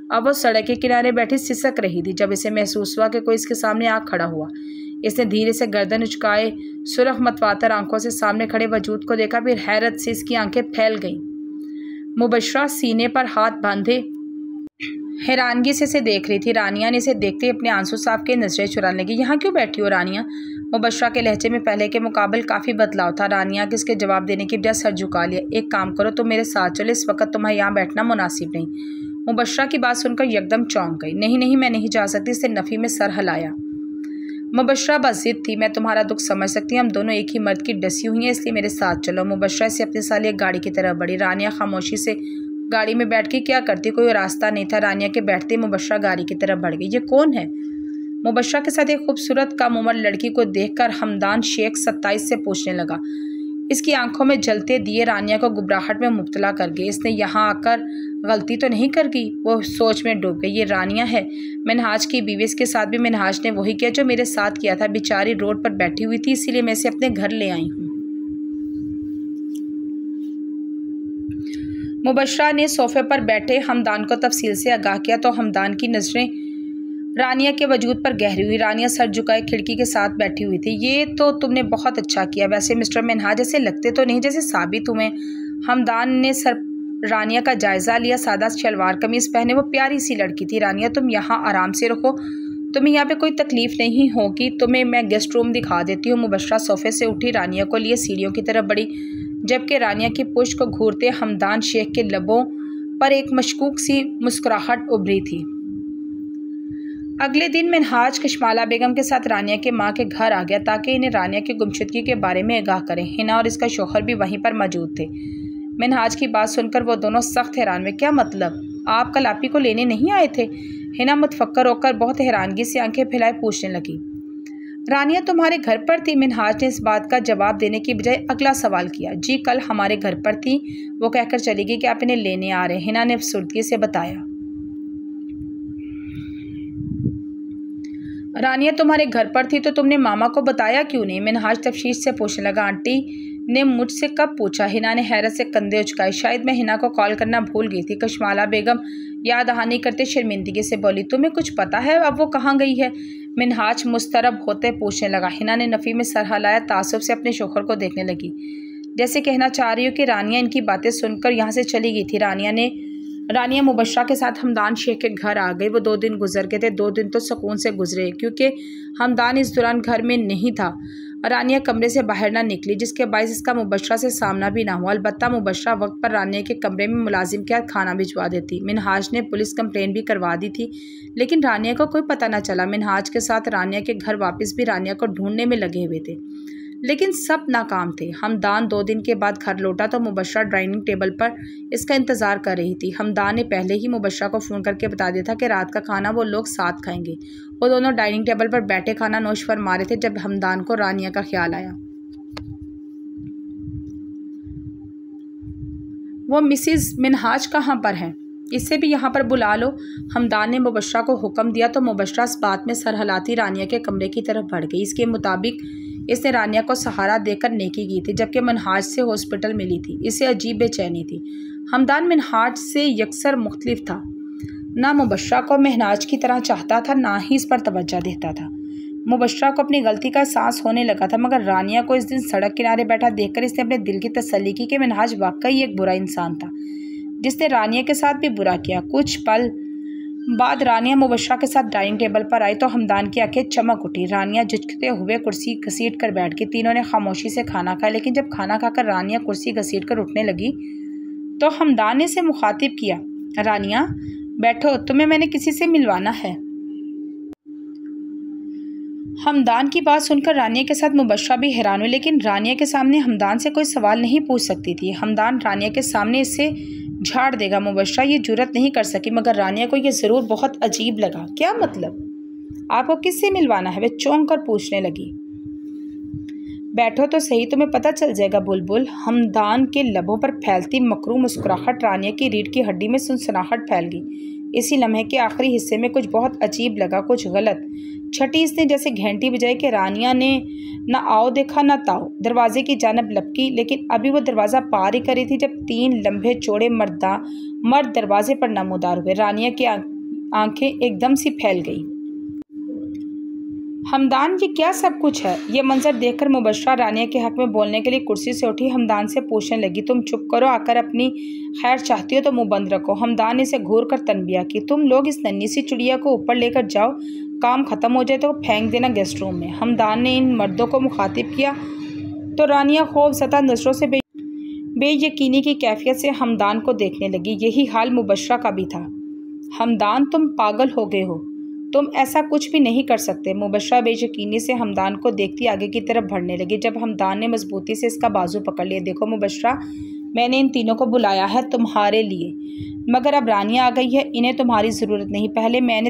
अब वो सड़क के किनारे बैठी सिसक रही थी। जब इसे महसूस हुआ कि कोई इसके सामने आ खड़ा हुआ, इसने धीरे से गर्दन उचकाए सुरख मतवातर आंखों से सामने खड़े वजूद को देखा। फिर हैरत से इसकी आंखें फैल गईं। मुबशरा सीने पर हाथ बांधे हैरानगी से इसे देख रही थी। रानिया ने इसे देखते ही अपने आंसू साफ के नजरें चुराने लगी। यहाँ क्यों बैठी हो रानिया? मुबशरा के लहजे में पहले के मुकाबले काफ़ी बदलाव था। रानिया के इसके जवाब देने की बजाय सर झुका लिया। एक काम करो, तुम मेरे साथ चलो, इस वक्त तुम्हें यहाँ बैठना मुनासिब नहीं। मुबशरा की बात सुनकर यकदम चौंक गई। नहीं नहीं, मैं नहीं जा सकती। इसने नफ़ी में सर हिलाया। मुबशरा बस जिद थी। मैं तुम्हारा दुख समझ सकती हूँ, हम दोनों एक ही मर्द की डसी हुई हैं, इसलिए मेरे साथ चलो। मुबशरा से अपने साथ एक गाड़ी की तरफ बढ़ी। रानिया खामोशी से गाड़ी में बैठ के क्या करती, कोई रास्ता नहीं था। रानिया के बैठते मुबशरा गाड़ी की तरफ बढ़ गई। ये कौन है? मुबशरा के साथ एक खूबसूरत कम उम्र लड़की को देखकर हमदान शेख 27 से पूछने लगा। इसकी आंखों में जलते दिए रानिया को घबराहट में मुब्तला कर गए। इसने यहाँ आकर गलती तो नहीं कर गई? वो सोच में डूब गई। ये रानिया है, मिनहाज की बीवी। इसके साथ भी मिनहाज ने वही किया जो मेरे साथ किया था। बेचारी रोड पर बैठी हुई थी, इसीलिए मैं इसे अपने घर ले आई हूँ। मुबशरा ने सोफे पर बैठे हमदान को तफसील से आगाह किया तो हमदान की नजरें रानिया के वजूद पर गहरी हुई। रानिया सर झुकाए खिड़की के साथ बैठी हुई थी। ये तो तुमने बहुत अच्छा किया। वैसे मिस्टर मिनहाज ऐसे लगते तो नहीं जैसे साबित हुए। हमदान ने सर रानिया का जायज़ा लिया। सादा शलवार कमीज़ पहने वो प्यारी सी लड़की थी। रानिया, तुम यहाँ आराम से रखो, तुम्हें यहाँ पे कोई तकलीफ़ नहीं होगी। तुम्हें मैं गेस्ट रूम दिखा देती हूँ। मुबशरा सोफे से उठी, रानिया को लिए सीढ़ियों की तरफ बढ़ी, जबकि रानिया की पुश्त को घूरते हमदान शेख के लबों पर एक मशकूक सी मुस्कुराहट उभरी थी। अगले दिन मिनहाज कशमाला बेगम के साथ रानिया के माँ के घर आ गया ताकि इन्हें रानिया की गुमशुदगी के बारे में आगाह करें। हिना और इसका शौहर भी वहीं पर मौजूद थे। मिनहाज की बात सुनकर वो दोनों सख्त हैरान हुए। क्या मतलब? आप कल आपी को लेने नहीं आए थे? हिना मुतफक्कर होकर बहुत हैरानगी से आंखें फैलाए पूछने लगी। रानिया तुम्हारे घर पर थी? मिनहाज ने इस बात का जवाब देने की बजाय अगला सवाल किया। जी, कल हमारे घर पर थी। वो कहकर चली गई कि आप इन्हें लेने आ रहे हैं, हिना ने अफसुर्दगी से बताया। रानिया तुम्हारे घर पर थी तो तुमने मामा को बताया क्यों नहीं? मिनहाज तफशीश से पूछने लगा। आंटी ने मुझसे कब पूछा? हिना ने हैरत से कंधे उचकाए। शायद मैं हिना को कॉल करना भूल गई थी। कशमाला बेगम याद दहानी करते शर्मिंदगी से बोली। तुम्हें कुछ पता है अब वो कहाँ गई है? मिनहाज मुस्तरब होते पूछने लगा। हिना ने नफ़ी में सर हिलाया, तासुब से अपने शौहर को देखने लगी, जैसे कहना चाह रही हो कि रानिया इनकी बातें सुनकर यहाँ से चली गई थी। रानिया मुबशरा के साथ हमदान शेख के घर आ गई। वो 2 दिन गुजर गए थे। 2 दिन तो सुकून से गुजरे क्योंकि हमदान इस दौरान घर में नहीं था। रानिया कमरे से बाहर ना निकली, जिसके बायस इसका मुबशरा से सामना भी ना हुआ। अलबत्ता मुबशरा वक्त पर रानिया के कमरे में मुलाजिम के हाथ खाना भिजवा देती। मिनहाज ने पुलिस कंप्लेन भी करवा दी थी, लेकिन रानिया को कोई पता ना चला। मिनहाज के साथ रानिया के घर वापस भी रानिया को ढूंढने में लगे हुए थे, लेकिन सब नाकाम थे। हमदान 2 दिन के बाद घर लौटा तो मुबशरा डाइनिंग टेबल पर इसका इंतज़ार कर रही थी। हमदान ने पहले ही मुबशरा को फ़ोन करके बता दिया था कि रात का खाना वो लोग साथ खाएंगे। वो दोनों डाइनिंग टेबल पर बैठे खाना नोश फरमा रहे थे जब हमदान को रानिया का ख्याल आया। वो मिसिज मिनहाज कहाँ पर हैं? इससे भी यहाँ पर बुला लो। हमदान ने मुबशरा को हुक्म दिया तो मुबशरा इस बात में सर हिलाती रानिया के कमरे की तरफ बढ़ गई। इसके मुताबिक इसने रानिया को सहारा देकर नेकी की थी, जबकि मिनहाज से हॉस्पिटल मिली थी। इसे अजीब बेचैनी थी। हमदान मिनहाज से यकसर मुख्तलिफ था। ना मुबशरा को मिनहाज की तरह चाहता था, ना ही इस पर तवज्जो देता था। मुबशरा को अपनी गलती का एहसास होने लगा था, मगर रानिया को इस दिन सड़क किनारे बैठा देखकर इसने अपने दिल की तसल्ली की कि मिनहाज वाकई एक बुरा इंसान था, जिसने रानिया के साथ भी बुरा किया। कुछ पल बाद रानिया मुबशरा के साथ डाइनिंग टेबल पर आई तो हमदान की आंखें चमक उठी। रानिया झुकते हुए कुर्सी घसीट कर बैठ गई। तीनों ने खामोशी से खाना खाया, लेकिन जब खाना खाकर रानिया कुर्सी घसीट कर उठने लगी तो हमदान ने इसे मुखातिब किया। रानिया बैठो, तुम्हें मैंने किसी से मिलवाना है। हमदान की बात सुनकर रानिया के साथ मुबशरा भी हैरान हुई, लेकिन रानिया के सामने हमदान से कोई सवाल नहीं पूछ सकती थी। हमदान रानिया के सामने इससे झाड़ देगा। मुबशरा ये जुर्रत नहीं कर सकी, मगर रानिया को यह ज़रूर बहुत अजीब लगा। क्या मतलब? आपको किससे मिलवाना है? वे चौंक कर पूछने लगी। बैठो तो सही, तुम्हें पता चल जाएगा बुलबुल। हमदान के लबों पर फैलती मकरू मुस्कुराहट रानिया की रीढ़ की हड्डी में सनसनाहट फैल गई। इसी लम्हे के आखिरी हिस्से में कुछ बहुत अजीब लगा, कुछ गलत। छठी इसने जैसे घंटी बजाई कि रानिया ने न आओ देखा न ताओ। दरवाजे की जानब लपकी, लेकिन अभी वो दरवाज़ा पार ही करी थी जब 3 लंबे चौड़े मर्द दरवाजे पर नमूदार हुए। रानिया की आंखें एकदम सी फैल गई। हमदान, ये क्या सब कुछ है? ये मंजर देखकर मुबश्शरा रानिया के हक में बोलने के लिए कुर्सी से उठी। हमदान से पूछने लगी, तुम चुप करो, आकर अपनी खैर चाहती हो तो मुंह बंद रखो। हमदान ने इसे घूर कर तनबिया की, तुम लोग इस नन्ही सी चिड़िया को ऊपर लेकर जाओ, काम खत्म हो जाए तो फेंक देना गेस्ट रूम में। हमदान ने इन मर्दों को मुखातिब किया तो रानिया खौफज़दा नज़रों से बेयकीनी की कैफियत से हमदान को देखने लगी। यही हाल मुबश्शरा का भी था। हमदान, तुम पागल हो गए हो, तुम ऐसा कुछ भी नहीं कर सकते। मुबश्शरा बेयकीनी से हमदान को देखती आगे की तरफ बढ़ने लगी। जब हमदान ने मजबूती से इसका बाजू पकड़ लिया, देखो मुबश्शरा, मैंने इन तीनों को बुलाया है तुम्हारे लिए, मगर अब रानिया आ गई है, इन्हें तुम्हारी ज़रूरत नहीं। पहले मैंने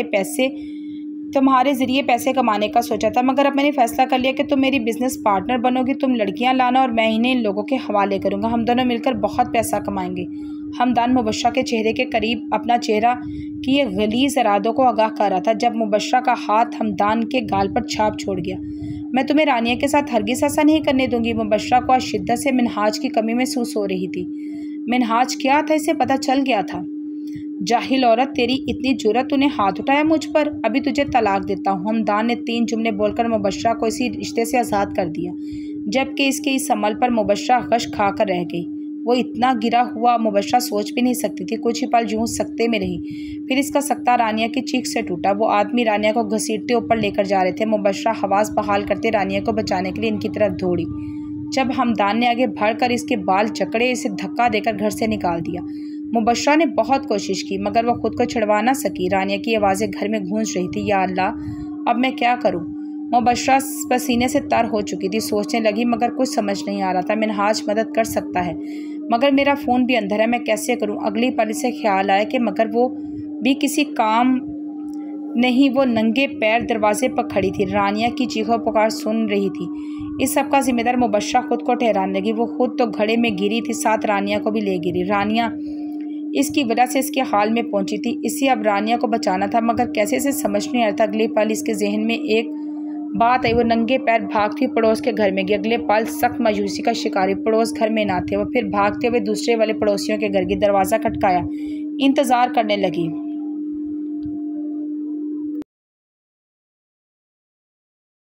तुम्हारे ज़रिए पैसे कमाने का सोचा था, मगर अब मैंने फ़ैसला कर लिया कि तुम मेरी बिज़नेस पार्टनर बनोगी। तुम लड़कियां लाना और मैं इन्हें इन लोगों के हवाले करूँगा। हम दोनों मिलकर बहुत पैसा कमाएंगे। हमदान मुबश्शरा के चेहरे के करीब अपना चेहरा किए गलीज़ इरादों को आगाह कर रहा था जब मुबश्शरा का हाथ हमदान के गाल पर छाप छोड़ गया। मैं तुम्हें रानिया के साथ हरगिज़ ऐसा नहीं करने दूंगी। मुबश्शरा को आज शिद्दत से मिनहाज की कमी महसूस हो रही थी। मिनहाज क्या था इसे पता चल गया था। जाहिल औरत, तेरी इतनी जुर्रत, तूने हाथ उठाया मुझ पर, अभी तुझे तलाक देता हूँ। हमदान ने 3 जुमले बोलकर मुबश्शरा को इसी रिश्ते से आज़ाद कर दिया, जबकि इसके इस अमल पर मुबश्शरा गश खाकर रह गई। वो इतना गिरा हुआ मुबश्शरा सोच भी नहीं सकती थी। कुछ ही पल यूं सकते में रही, फिर इसका सकता रानिया की चीख से टूटा। वो आदमी रानिया को घसीटते ऊपर लेकर जा रहे थे। मुबश्शरा हवास बहाल करते रानिया को बचाने के लिए इनकी तरफ दौड़ी। जब हमदान ने आगे बढ़कर इसके बाल जकड़े, इसे धक्का देकर घर से निकाल दिया। मुबश्शरा ने बहुत कोशिश की, मगर वह खुद को छुड़वा ना सकी। रानिया की आवाज़ें घर में गूंज रही थी, या अल्लाह, अब मैं क्या करूं? मुबश्शरा पसीने से तर हो चुकी थी। सोचने लगी, मगर कुछ समझ नहीं आ रहा था। मिनहाज मदद कर सकता है, मगर मेरा फ़ोन भी अंदर है, मैं कैसे करूं? अगली पल से ख्याल आया कि मगर वो भी किसी काम नहीं। वो नंगे पैर दरवाजे पर खड़ी थी, रानिया की चीखों पुकार सुन रही थी। इस सब का जिम्मेदार मुबश्शरा खुद को ठहराने लगी। वो खुद तो घड़े में गिरी थी, साथ रानिया को भी ले गिरी। रानिया इसकी वजह से इसके हाल में पहुंची थी। इसे अब रानिया को बचाना था, मगर कैसे इसे समझ नहीं आ रहा था। अगले पल इसके जहन में एक बात आई। वो नंगे पैर भागती पड़ोस के घर में गई। अगले पल सख्त मायूसी का शिकारी, पड़ोस घर में ना थे। वो फिर भागते हुए दूसरे वाले पड़ोसियों के घर की दरवाज़ा खटकाया, इंतज़ार करने लगी।